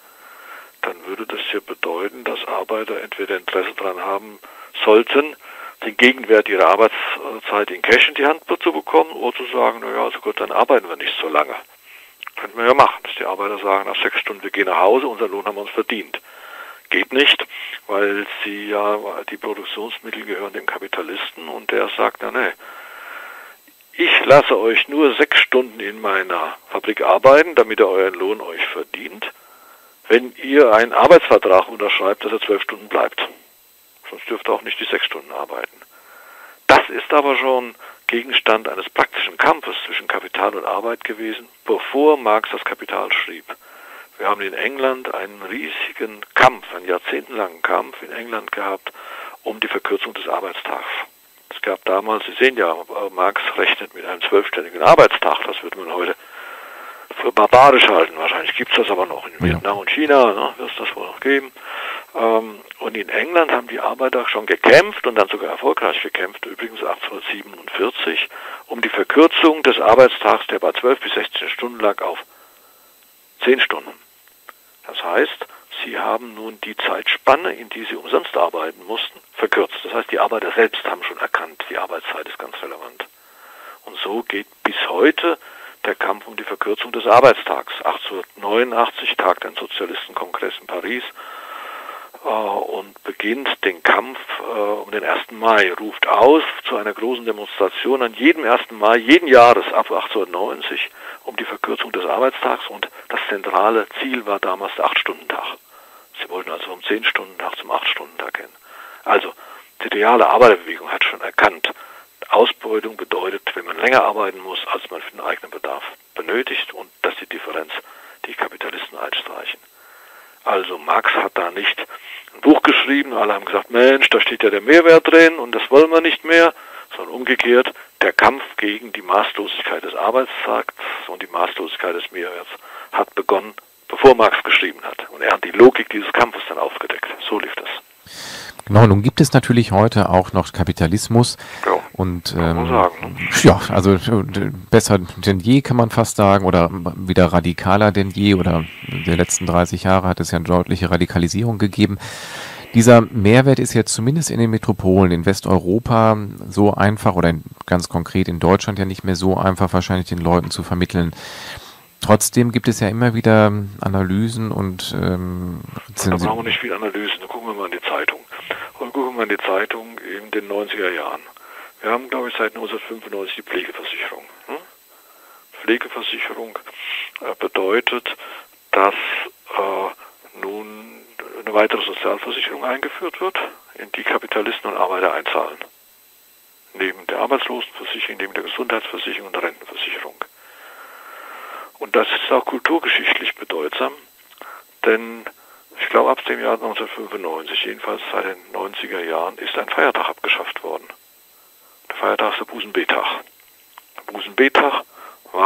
dann würde das ja bedeuten, dass Arbeiter entweder Interesse daran haben sollten, den Gegenwert ihrer Arbeitszeit in Cash in die Hand zu bekommen, oder zu sagen, naja, also gut, dann arbeiten wir nicht so lange. Könnten wir ja machen, dass die Arbeiter sagen, nach sechs Stunden, wir gehen nach Hause, unser Lohn haben wir uns verdient. Geht nicht, weil sie ja, die Produktionsmittel gehören dem Kapitalisten und der sagt, na ne, ich lasse euch nur sechs Stunden in meiner Fabrik arbeiten, damit ihr euren Lohn euch verdient, wenn ihr einen Arbeitsvertrag unterschreibt, dass er zwölf Stunden bleibt. Sonst dürft ihr auch nicht die sechs Stunden arbeiten. Das ist aber schon Gegenstand eines praktischen Kampfes zwischen Kapital und Arbeit gewesen, bevor Marx das Kapital schrieb. Wir haben in England einen riesigen Kampf, einen jahrzehntelangen Kampf in England gehabt, um die Verkürzung des Arbeitstags. Es gab damals, Sie sehen ja, Marx rechnet mit einem zwölfstündigen Arbeitstag, das würde man heute für barbarisch halten. Wahrscheinlich gibt es das aber noch in ja. Vietnam und China, ne, wird es das wohl noch geben. Ähm, und in England haben die Arbeiter schon gekämpft und dann sogar erfolgreich gekämpft, übrigens achtzehnhundertsiebenundvierzig, um die Verkürzung des Arbeitstags, der bei zwölf bis sechzehn Stunden lag, auf zehn Stunden. Das heißt, sie haben nun die Zeitspanne, in die sie umsonst arbeiten mussten, verkürzt. Das heißt, die Arbeiter selbst haben schon erkannt, die Arbeitszeit ist ganz relevant. Und so geht bis heute der Kampf um die Verkürzung des Arbeitstags. achtzehnhundertneunundachtzig tagt ein Sozialistenkongress in Paris äh, und beginnt den Kampf äh, um den ersten Mai, ruft aus zu einer großen Demonstration an jedem ersten Mai, jeden Jahres ab achtzehnhundertneunzig, um die Verkürzung des Arbeitstags, und das zentrale Ziel war damals der acht-Stunden-Tag. Sie wollten also vom zehn-Stunden-Tag zum acht-Stunden-Tag hin. Also, die reale Arbeiterbewegung hat schon erkannt, Ausbeutung bedeutet, wenn man länger arbeiten muss, als man für den eigenen Bedarf benötigt, und das ist die Differenz, die Kapitalisten einstreichen. Also Marx hat da nicht ein Buch geschrieben, alle haben gesagt, Mensch, da steht ja der Mehrwert drin und das wollen wir nicht mehr, sondern umgekehrt, der Kampf gegen die Maßlosigkeit des Arbeitstags und die Maßlosigkeit des Mehrwerts hat begonnen, bevor Marx geschrieben hat. Und er hat die Logik dieses Kampfes dann aufgedeckt. So lief das. Genau, nun gibt es natürlich heute auch noch Kapitalismus. Ja, und ähm, sagen. Ja, also besser denn je, kann man fast sagen, oder wieder radikaler denn je, oder in den letzten dreißig Jahren hat es ja eine deutliche Radikalisierung gegeben. Dieser Mehrwert ist jetzt zumindest in den Metropolen in Westeuropa so einfach, oder in, ganz konkret in Deutschland ja nicht mehr so einfach wahrscheinlich den Leuten zu vermitteln. Trotzdem gibt es ja immer wieder Analysen und ähm, da brauchen wir nicht viel Analysen. Da gucken wir mal in die Zeitung. Und gucken wir mal in die Zeitung in den neunziger Jahren. Wir haben, glaube ich, seit neunzehnhundertfünfundneunzig die Pflegeversicherung. Hm? Pflegeversicherung äh, bedeutet, dass äh, nun eine weitere Sozialversicherung eingeführt wird, in die Kapitalisten und Arbeiter einzahlen. Neben der Arbeitslosenversicherung, neben der Gesundheitsversicherung und der Rentenversicherung. Und das ist auch kulturgeschichtlich bedeutsam, denn ich glaube, ab dem Jahr neunzehnhundertfünfundneunzig, jedenfalls seit den neunziger Jahren, ist ein Feiertag abgeschafft worden. Der Feiertag ist der Busenbetag. Der Busenbetag war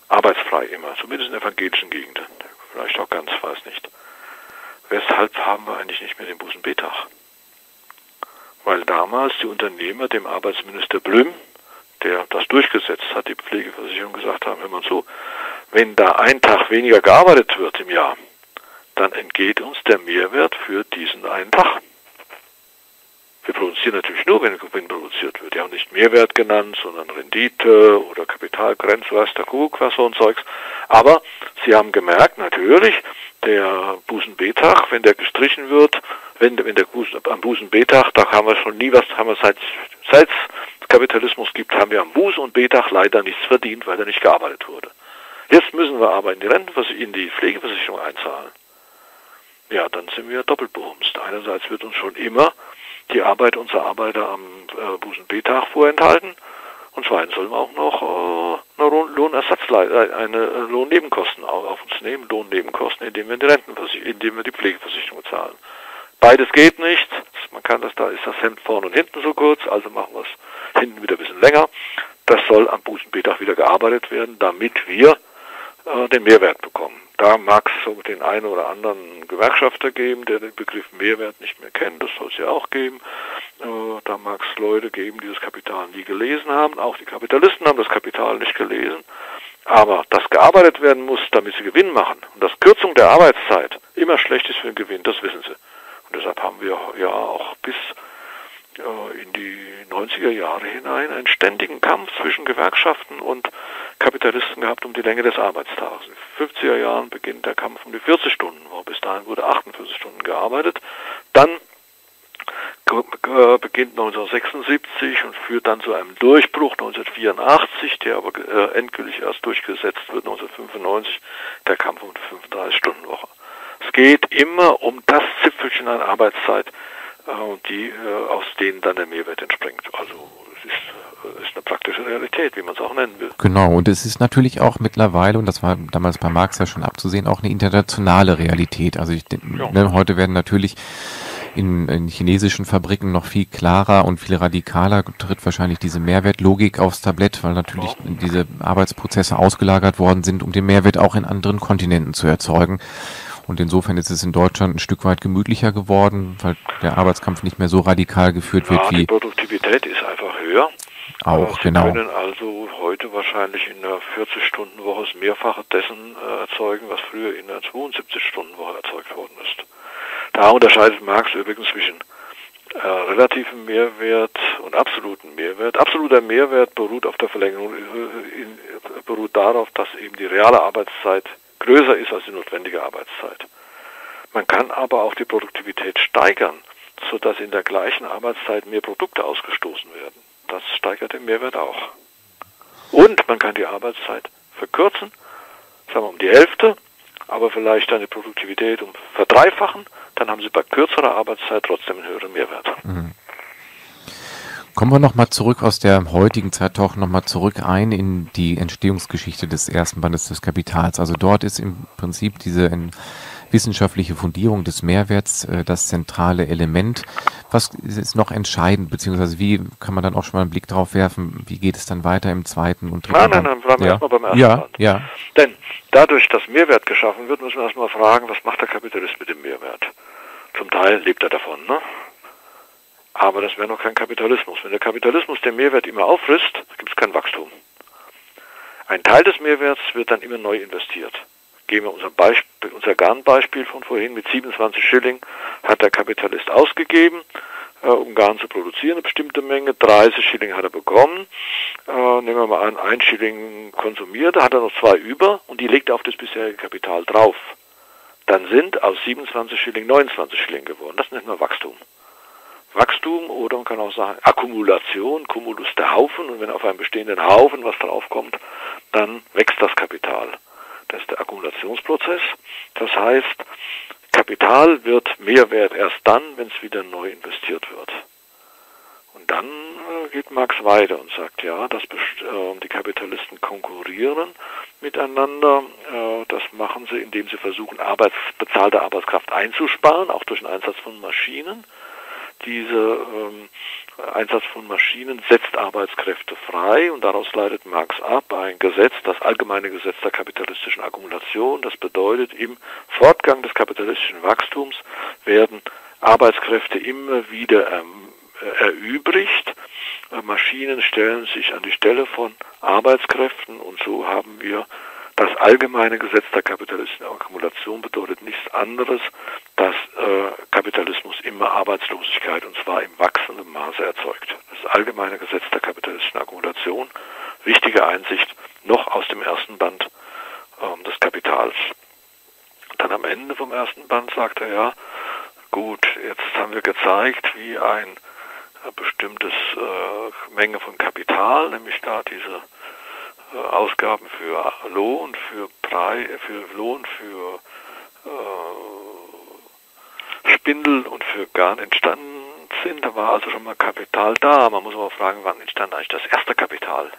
arbeitsfrei immer, zumindest in evangelischen Gegenden, vielleicht auch ganz, weiß nicht. Weshalb haben wir eigentlich nicht mehr den Bußen-B-Tag? Weil damals die Unternehmer dem Arbeitsminister Blüm, der das durchgesetzt hat, die Pflegeversicherung, gesagt haben, hör mal zu, wenn da ein Tag weniger gearbeitet wird im Jahr, dann entgeht uns der Mehrwert für diesen einen Tag. Wir produzieren natürlich nur, wenn Gewinn produziert wird. Die haben nicht Mehrwert genannt, sondern Rendite oder Kapitalgrenze, was der Kuckuck, was so ein Zeugs. Aber sie haben gemerkt, natürlich, der Bußen-B-Tag, wenn der gestrichen wird, wenn, wenn der Bußen, am Bußen-B-Tag, da haben wir schon nie was, haben wir seit, seit es Kapitalismus gibt, haben wir am Bußen- und B-Tag leider nichts verdient, weil da nicht gearbeitet wurde. Jetzt müssen wir aber in die Rentenversicherung, in die Pflegeversicherung einzahlen. Ja, dann sind wir doppelt behumst. Einerseits wird uns schon immer die Arbeit unserer Arbeiter am äh, Bußen-B-Tag vorenthalten und zweitens sollen wir auch noch äh, eine Lohnersatzleistung, eine äh, Lohnnebenkosten auf, auf uns nehmen, Lohnnebenkosten, indem wir die Rentenversicherung, indem wir die Pflegeversicherung zahlen. Beides geht nicht. Man kann das, da ist das Hemd vorne und hinten so kurz, also machen wir es hinten wieder ein bisschen länger. Das soll am Bußen-B-Tag wieder gearbeitet werden, damit wir äh, den Mehrwert bekommen. Da mag es so den einen oder anderen Gewerkschafter geben, der den Begriff Mehrwert nicht mehr kennt. Das soll es ja auch geben. Äh, da mag es Leute geben, die das Kapital nie gelesen haben. Auch die Kapitalisten haben das Kapital nicht gelesen. Aber dass gearbeitet werden muss, damit sie Gewinn machen und dass Kürzung der Arbeitszeit immer schlecht ist für den Gewinn, das wissen sie. Und deshalb haben wir ja auch bis äh, in die neunziger Jahre hinein einen ständigen Kampf zwischen Gewerkschaften und Kapitalisten gehabt um die Länge des Arbeitstages. In den fünfziger Jahren beginnt der Kampf um die vierzig Stunden, wo bis dahin wurde achtundvierzig Stunden gearbeitet. Dann beginnt neunzehnhundertsechsundsiebzig und führt dann zu einem Durchbruch neunzehnhundertvierundachtzig, der aber äh, endgültig erst durchgesetzt wird neunzehnhundertfünfundneunzig, der Kampf um die fünfunddreißig-Stunden-Woche. Es geht immer um das Zipfelchen an Arbeitszeit, äh, die äh, aus denen dann der Mehrwert entspringt. Also es ist, äh, ist eine praktische Realität, wie man es auch nennen will. Genau, und es ist natürlich auch mittlerweile, und das war damals bei Marx ja schon abzusehen, auch eine internationale Realität. Also ich, ja. ne, heute werden natürlich In, in chinesischen Fabriken noch viel klarer und viel radikaler tritt wahrscheinlich diese Mehrwertlogik aufs Tablett, weil natürlich ja. diese Arbeitsprozesse ausgelagert worden sind, um den Mehrwert auch in anderen Kontinenten zu erzeugen. Und insofern ist es in Deutschland ein Stück weit gemütlicher geworden, weil der Arbeitskampf nicht mehr so radikal geführt ja, wird wie... die Produktivität ist einfach höher. Auch, Sie genau. können also heute wahrscheinlich in einer vierzig-Stunden-Woche das Mehrfache dessen äh, erzeugen, was früher in einer zweiundsiebzig-Stunden-Woche erzeugt worden ist. Da unterscheidet Marx übrigens zwischen äh, relativen Mehrwert und absoluten Mehrwert. Absoluter Mehrwert beruht auf der Verlängerung, äh, in, beruht darauf, dass eben die reale Arbeitszeit größer ist als die notwendige Arbeitszeit. Man kann aber auch die Produktivität steigern, sodass in der gleichen Arbeitszeit mehr Produkte ausgestoßen werden. Das steigert den Mehrwert auch. Und man kann die Arbeitszeit verkürzen, sagen wir um die Hälfte, aber vielleicht eine Produktivität um verdreifachen, dann haben Sie bei kürzerer Arbeitszeit trotzdem einen höheren Mehrwert. Mhm. Kommen wir nochmal zurück aus der heutigen Zeit, doch nochmal zurück ein in die Entstehungsgeschichte des ersten Bandes des Kapitals. Also dort ist im Prinzip diese in, wissenschaftliche Fundierung des Mehrwerts äh, das zentrale Element. Was ist noch entscheidend, beziehungsweise wie kann man dann auch schon mal einen Blick drauf werfen, wie geht es dann weiter im zweiten und dritten Band? Nein, nein, nein, bleiben wir ja. erstmal beim ersten ja, Band. Ja. Denn dadurch, dass Mehrwert geschaffen wird, müssen wir erstmal fragen, was macht der Kapitalist mit dem Mehrwert? Zum Teil lebt er davon, ne? Aber das wäre noch kein Kapitalismus. Wenn der Kapitalismus den Mehrwert immer auffrisst, gibt es kein Wachstum. Ein Teil des Mehrwerts wird dann immer neu investiert. Gehen wir unser Beispiel, unser Garnbeispiel von vorhin, mit siebenundzwanzig Schilling hat der Kapitalist ausgegeben, äh, um Garn zu produzieren, eine bestimmte Menge. dreißig Schilling hat er bekommen. Äh, nehmen wir mal an, ein Schilling konsumiert, da hat er noch zwei über und die legt er auf das bisherige Kapital drauf. Dann sind aus siebenundzwanzig Schilling neunundzwanzig Schilling geworden. Das nennt man Wachstum. Wachstum oder man kann auch sagen Akkumulation, Cumulus der Haufen, und wenn auf einem bestehenden Haufen was draufkommt, dann wächst das Kapital. Das ist der Akkumulationsprozess. Das heißt, Kapital wird Mehrwert erst dann, wenn es wieder neu investiert wird. Und dann äh, geht Marx weiter und sagt, ja, dass äh, die Kapitalisten konkurrieren miteinander. Äh, das machen sie, indem sie versuchen, Arbeits, bezahlte Arbeitskraft einzusparen, auch durch den Einsatz von Maschinen. Diese ähm, Einsatz von Maschinen setzt Arbeitskräfte frei und daraus leitet Marx ab ein Gesetz, das allgemeine Gesetz der kapitalistischen Akkumulation. Das bedeutet, im Fortgang des kapitalistischen Wachstums werden Arbeitskräfte immer wieder ähm, erübrigt. Äh, Maschinen stellen sich an die Stelle von Arbeitskräften und so haben wir das allgemeine Gesetz der kapitalistischen Akkumulation bedeutet nichts anderes, dass äh, Kapitalismus immer Arbeitslosigkeit und zwar im wachsenden Maße erzeugt. Das allgemeine Gesetz der kapitalistischen Akkumulation, wichtige Einsicht noch aus dem ersten Band ähm, des Kapitals. Dann am Ende vom ersten Band sagt er, ja, gut, jetzt haben wir gezeigt, wie ein äh, bestimmtes äh, Menge von Kapital, nämlich da diese Ausgaben für Lohn, für Preis, für Lohn, für äh, Spindel und für Garn entstanden sind. Da war also schon mal Kapital da. Man muss aber fragen, wann entstand eigentlich das erste Kapital?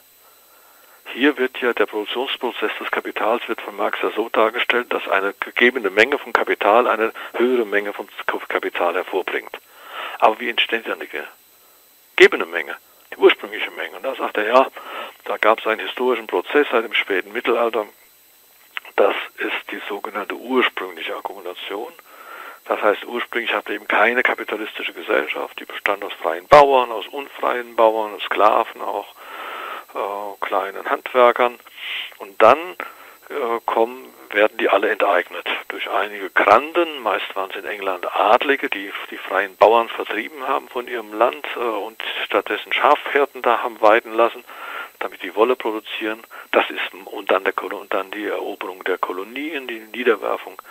Hier wird ja der Produktionsprozess des Kapitals wird von Marx ja so dargestellt, dass eine gegebene Menge von Kapital eine höhere Menge von Kapital hervorbringt. Aber wie entsteht dann die gegebene Menge? Die ursprüngliche Menge. Und da sagt er, ja, da gab es einen historischen Prozess seit dem späten Mittelalter. Das ist die sogenannte ursprüngliche Akkumulation. Das heißt, ursprünglich hatte eben keine kapitalistische Gesellschaft. Die bestand aus freien Bauern, aus unfreien Bauern, aus Sklaven, auch äh, kleinen Handwerkern. Und dann äh, kommen, werden die alle enteignet durch einige Granden. Meist waren es in England Adlige, die die freien Bauern vertrieben haben von ihrem Land äh, und stattdessen Schafhirten da haben weiden lassen, damit die Wolle produzieren. Das ist und dann, der, und dann die Eroberung der Kolonien, die Niederwerfung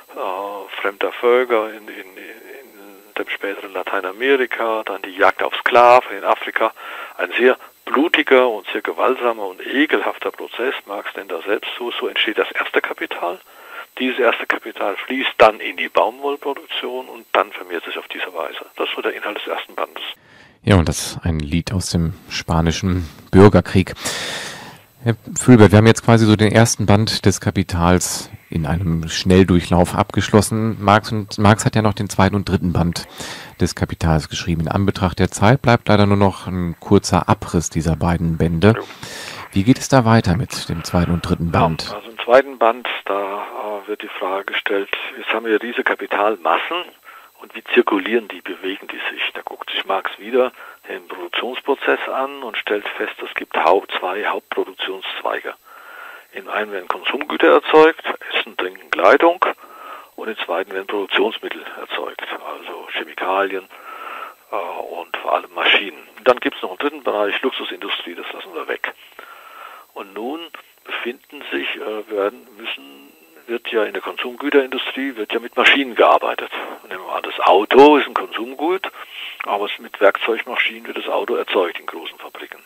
äh, fremder Völker in, in, in dem späteren Lateinamerika, dann die Jagd auf Sklaven in Afrika. Ein sehr blutiger und sehr gewaltsamer und ekelhafter Prozess, Marx nennt das selbst so, so entsteht das erste Kapital. Dieses erste Kapital fließt dann in die Baumwollproduktion und dann vermehrt sich auf diese Weise. Das ist so der Inhalt des ersten Bandes. Ja, und das ist ein Lied aus dem spanischen Bürgerkrieg. Herr Fülbert, wir haben jetzt quasi so den ersten Band des Kapitals in einem Schnelldurchlauf abgeschlossen. Marx, und, Marx hat ja noch den zweiten und dritten Band des Kapitals geschrieben. In Anbetracht der Zeit bleibt leider nur noch ein kurzer Abriss dieser beiden Bände. Wie geht es da weiter mit dem zweiten und dritten Band? Ja, also im zweiten Band, da äh, wird die Frage gestellt, jetzt haben wir diese Kapitalmassen und wie zirkulieren die, bewegen die sich? Da guckt sich Marx wieder den Produktionsprozess an und stellt fest, es gibt haupt, zwei Hauptproduktionszweige. In einem werden Konsumgüter erzeugt, Essen, Trinken, Kleidung, und im zweiten werden Produktionsmittel erzeugt, also Chemikalien äh, und vor allem Maschinen. Und dann gibt es noch einen dritten Bereich, Luxusindustrie, das lassen wir weg. Und nun befinden sich, äh, werden müssen, wird ja in der Konsumgüterindustrie wird ja mit Maschinen gearbeitet. Nehmen wir an, das Auto ist ein Konsumgut, aber mit Werkzeugmaschinen wird das Auto erzeugt in großen Fabriken.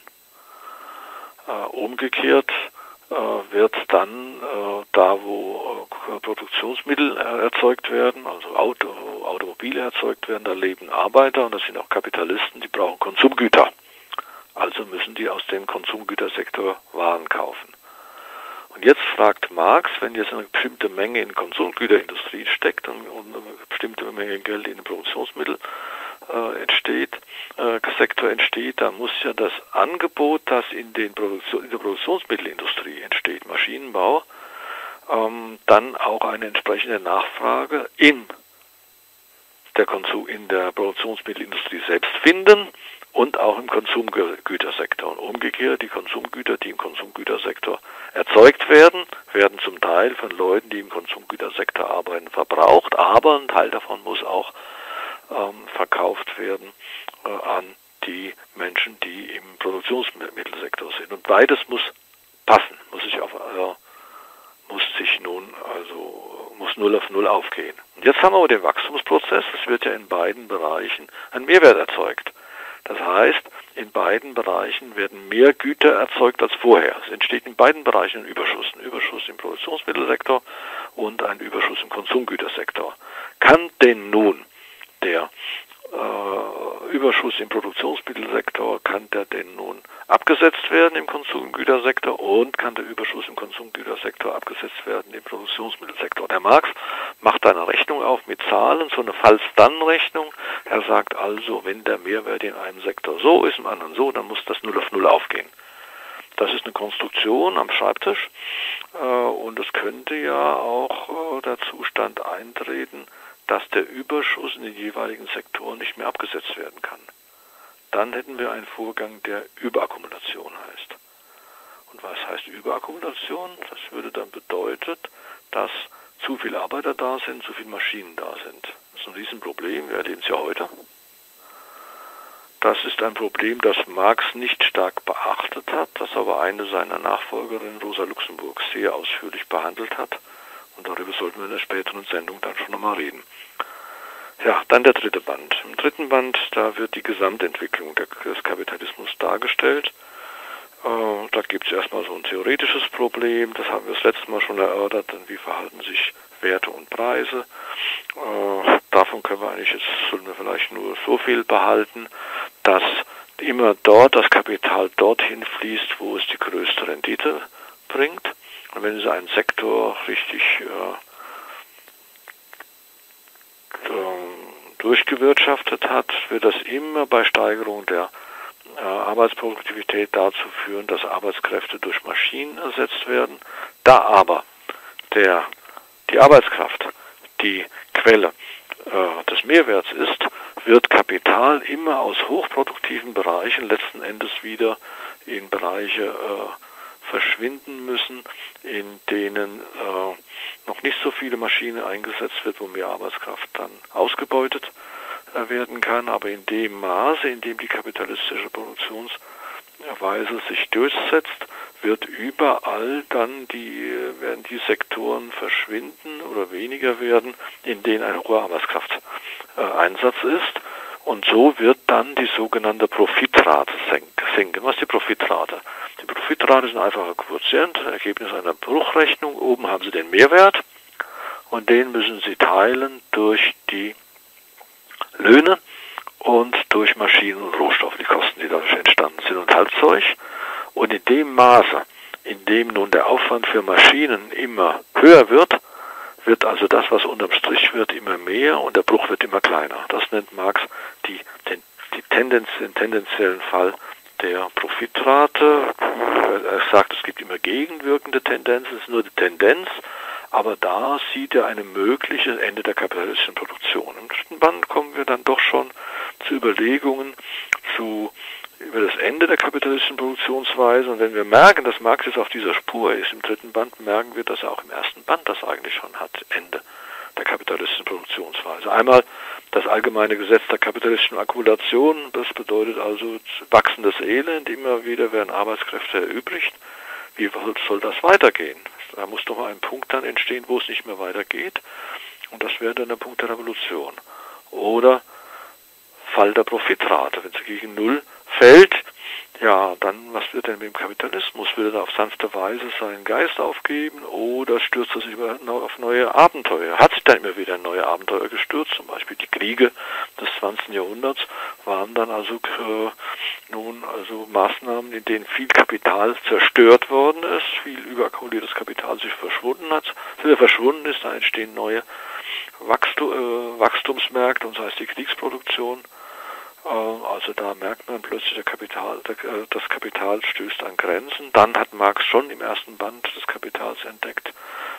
Äh, umgekehrt äh, wird dann äh, da, wo äh, Produktionsmittel äh, erzeugt werden, also Auto, Automobile erzeugt werden, da leben Arbeiter und das sind auch Kapitalisten, die brauchen Konsumgüter. Also müssen die aus dem Konsumgütersektor Waren kaufen. Und jetzt fragt Marx, wenn jetzt eine bestimmte Menge in Konsumgüterindustrie steckt und eine bestimmte Menge Geld in den Produktionsmittel äh, entsteht, äh, Sektor entsteht, dann muss ja das Angebot, das in, den Produktion, in der Produktionsmittelindustrie entsteht, Maschinenbau, ähm, dann auch eine entsprechende Nachfrage in der, Konsum, in der Produktionsmittelindustrie selbst finden und auch im Konsumgütersektor. Und umgekehrt, die Konsumgüter, die im Konsumgütersektor erzeugt werden, werden zum Teil von Leuten, die im Konsumgütersektor arbeiten, verbraucht, aber ein Teil davon muss auch ähm, verkauft werden äh, an die Menschen, die im Produktionsmittelsektor sind. Und beides muss passen, muss sich auf, äh, muss sich nun, also muss null auf null aufgehen. Und jetzt haben wir aber den Wachstumsprozess, es wird ja in beiden Bereichen ein Mehrwert erzeugt. Das heißt, in beiden Bereichen werden mehr Güter erzeugt als vorher. Es entsteht in beiden Bereichen ein Überschuss. Ein Überschuss im Produktionsmittelsektor und ein Überschuss im Konsumgütersektor. Kann denn nun der äh, Überschuss im Produktionsmittelsektor, kann der denn nun abgesetzt werden im Konsumgütersektor und kann der Überschuss im Konsumgütersektor abgesetzt werden im Produktionsmittelsektor. Der Marx macht eine Rechnung auf mit Zahlen, so eine Falls-Dann-Rechnung. Er sagt also, wenn der Mehrwert in einem Sektor so ist, im anderen so, dann muss das null auf null aufgehen. Das ist eine Konstruktion am Schreibtisch äh, und es könnte ja auch äh, der Zustand eintreten, dass der Überschuss in den jeweiligen Sektoren nicht mehr abgesetzt werden kann. Dann hätten wir einen Vorgang, der Überakkumulation heißt. Und was heißt Überakkumulation? Das würde dann bedeuten, dass zu viele Arbeiter da sind, zu viele Maschinen da sind. Das ist ein Riesenproblem, wir erleben es ja heute. Das ist ein Problem, das Marx nicht stark beachtet hat, das aber eine seiner Nachfolgerinnen, Rosa Luxemburg, sehr ausführlich behandelt hat. Und darüber sollten wir in der späteren Sendung dann schon nochmal reden. Ja, dann der dritte Band. Im dritten Band, da wird die Gesamtentwicklung des Kapitalismus dargestellt. Äh, da gibt es erstmal so ein theoretisches Problem, das haben wir das letzte Mal schon erörtert, denn wie verhalten sich Werte und Preise. Äh, davon können wir eigentlich, jetzt sollen wir vielleicht nur so viel behalten, dass immer dort das Kapital dorthin fließt, wo es die größte Rendite bringt. Und wenn Sie einen Sektor richtig äh, durchgewirtschaftet hat, wird das immer bei Steigerung der äh, Arbeitsproduktivität dazu führen, dass Arbeitskräfte durch Maschinen ersetzt werden. Da aber der, die Arbeitskraft die Quelle äh, des Mehrwerts ist, wird Kapital immer aus hochproduktiven Bereichen letzten Endes wieder in Bereiche äh, verschwinden müssen, in denen äh, noch nicht so viele Maschinen eingesetzt wird, wo mehr Arbeitskraft dann ausgebeutet äh, werden kann, aber in dem Maße, in dem die kapitalistische Produktionsweise sich durchsetzt, wird überall dann die, werden die Sektoren verschwinden oder weniger werden, in denen ein hoher Arbeitskrafteinsatz äh, ist. Und so wird dann die sogenannte Profitrate sinken. Was ist die Profitrate? Die Profitrate ist ein einfacher Quotient, Ergebnis einer Bruchrechnung. Oben haben Sie den Mehrwert und den müssen Sie teilen durch die Löhne und durch Maschinen und Rohstoffe, die Kosten, die dadurch entstanden sind, und Halbzeug. Und in dem Maße, in dem nun der Aufwand für Maschinen immer höher wird, wird also das, was unterm Strich wird, immer mehr und der Bruch wird immer kleiner. Das nennt Marx die, den, die Tendenz, den tendenziellen Fall der Profitrate. Er sagt, es gibt immer gegenwirkende Tendenzen, es ist nur die Tendenz, aber da sieht er eine mögliche Ende der kapitalistischen Produktion. Im dritten Band kommen wir dann doch schon zu Überlegungen zu über das Ende der kapitalistischen Produktionsweise. Und wenn wir merken, dass Marx jetzt auf dieser Spur ist, im dritten Band merken wir, dass er auch im ersten Band das eigentlich schon hat, Ende der kapitalistischen Produktionsweise. Einmal das allgemeine Gesetz der kapitalistischen Akkumulation, das bedeutet also wachsendes Elend, immer wieder werden Arbeitskräfte erübrigt. Wie soll das weitergehen? Da muss doch mal ein Punkt dann entstehen, wo es nicht mehr weitergeht. Und das wäre dann der Punkt der Revolution. Oder Fall der Profitrate, wenn sie gegen Null fällt, ja, dann, was wird denn mit dem Kapitalismus? Will er auf sanfte Weise seinen Geist aufgeben oder stürzt er sich auf neue Abenteuer? Hat sich dann immer wieder in neue Abenteuer gestürzt, zum Beispiel die Kriege des zwanzigsten Jahrhunderts waren dann also äh, nun also Maßnahmen, in denen viel Kapital zerstört worden ist, viel überakkumuliertes Kapital sich verschwunden hat, wieder verschwunden ist, da entstehen neue Wachstum, äh, Wachstumsmärkte, und das heißt die Kriegsproduktion. Also da merkt man plötzlich, der Kapital, das Kapital stößt an Grenzen. Dann hat Marx schon im ersten Band des Kapitals entdeckt,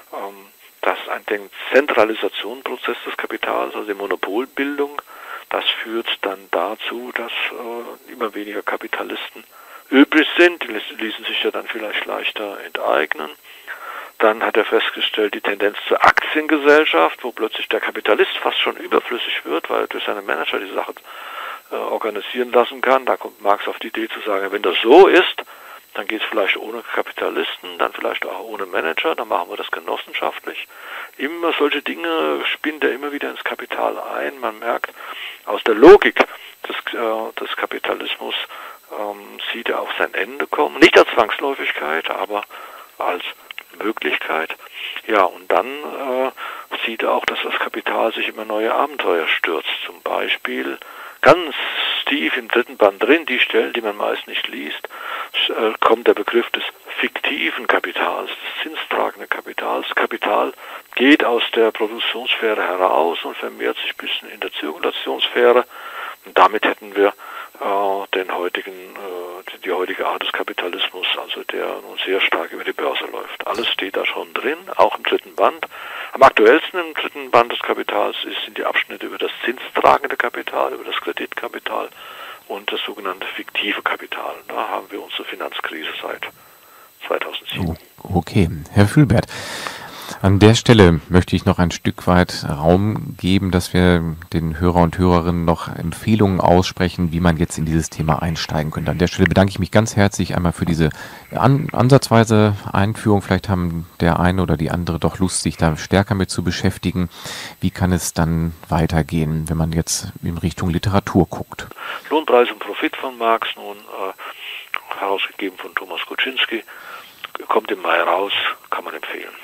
dass ein Zentralisationsprozess des Kapitals, also die Monopolbildung, das führt dann dazu, dass immer weniger Kapitalisten übrig sind. Die ließen sich ja dann vielleicht leichter enteignen. Dann hat er festgestellt, die Tendenz zur Aktiengesellschaft, wo plötzlich der Kapitalist fast schon überflüssig wird, weil er durch seine Manager die Sache organisieren lassen kann. Da kommt Marx auf die Idee zu sagen, wenn das so ist, dann geht es vielleicht ohne Kapitalisten, dann vielleicht auch ohne Manager, dann machen wir das genossenschaftlich. Immer solche Dinge spinnt er immer wieder ins Kapital ein. Man merkt, aus der Logik des, äh, des Kapitalismus ähm, sieht er auf sein Ende kommen. Nicht als Zwangsläufigkeit, aber als Möglichkeit. Ja, und dann äh, sieht er auch, dass das Kapital sich immer neue Abenteuer stürzt. Zum Beispiel ganz tief im dritten Band drin, die Stellen, die man meist nicht liest, kommt der Begriff des fiktiven Kapitals, des zinstragenden Kapitals. Kapital geht aus der Produktionssphäre heraus und vermehrt sich ein bisschen in der Zirkulationssphäre. Und damit hätten wir äh, den heutigen, äh, die heutige Art des Kapitalismus, also der nun sehr stark über die Börse läuft. Alles steht da schon drin, auch im dritten Band. Am aktuellsten im dritten Band des Kapitals sind die Abschnitte über das zinstragende Kapital, über das Kreditkapital und das sogenannte fiktive Kapital. Da haben wir unsere Finanzkrise seit zweitausendsieben. Okay, Herr Fühlbert, an der Stelle möchte ich noch ein Stück weit Raum geben, dass wir den Hörer und Hörerinnen noch Empfehlungen aussprechen, wie man jetzt in dieses Thema einsteigen könnte. An der Stelle bedanke ich mich ganz herzlich einmal für diese an, ansatzweise Einführung. Vielleicht haben der eine oder die andere doch Lust, sich da stärker mit zu beschäftigen. Wie kann es dann weitergehen, wenn man jetzt in Richtung Literatur guckt? Lohnpreis und Profit von Marx, nun äh, herausgegeben von Thomas Kuczynski, kommt im Mai raus, kann man empfehlen.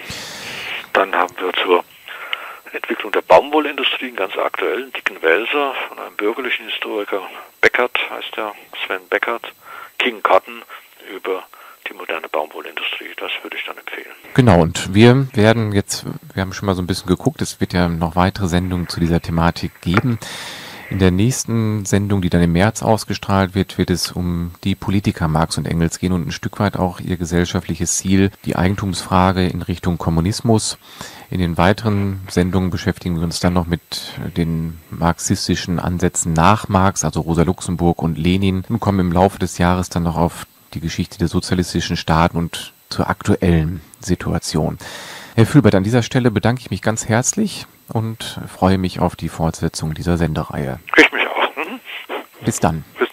Dann haben wir zur Entwicklung der Baumwollindustrie einen ganz aktuellen, dicken Wälzer von einem bürgerlichen Historiker, Beckert heißt er, Sven Beckert, King Cotton, über die moderne Baumwollindustrie. Das würde ich dann empfehlen. Genau, und wir werden jetzt, wir haben schon mal so ein bisschen geguckt, es wird ja noch weitere Sendungen zu dieser Thematik geben. In der nächsten Sendung, die dann im März ausgestrahlt wird, wird es um die Politiker Marx und Engels gehen und ein Stück weit auch ihr gesellschaftliches Ziel, die Eigentumsfrage in Richtung Kommunismus. In den weiteren Sendungen beschäftigen wir uns dann noch mit den marxistischen Ansätzen nach Marx, also Rosa Luxemburg und Lenin, und kommen im Laufe des Jahres dann noch auf die Geschichte der sozialistischen Staaten und zur aktuellen Situation. Herr Fühlbert, an dieser Stelle bedanke ich mich ganz herzlich und freue mich auf die Fortsetzung dieser Sendereihe. Ich mich auch. Mhm. Bis dann. Bis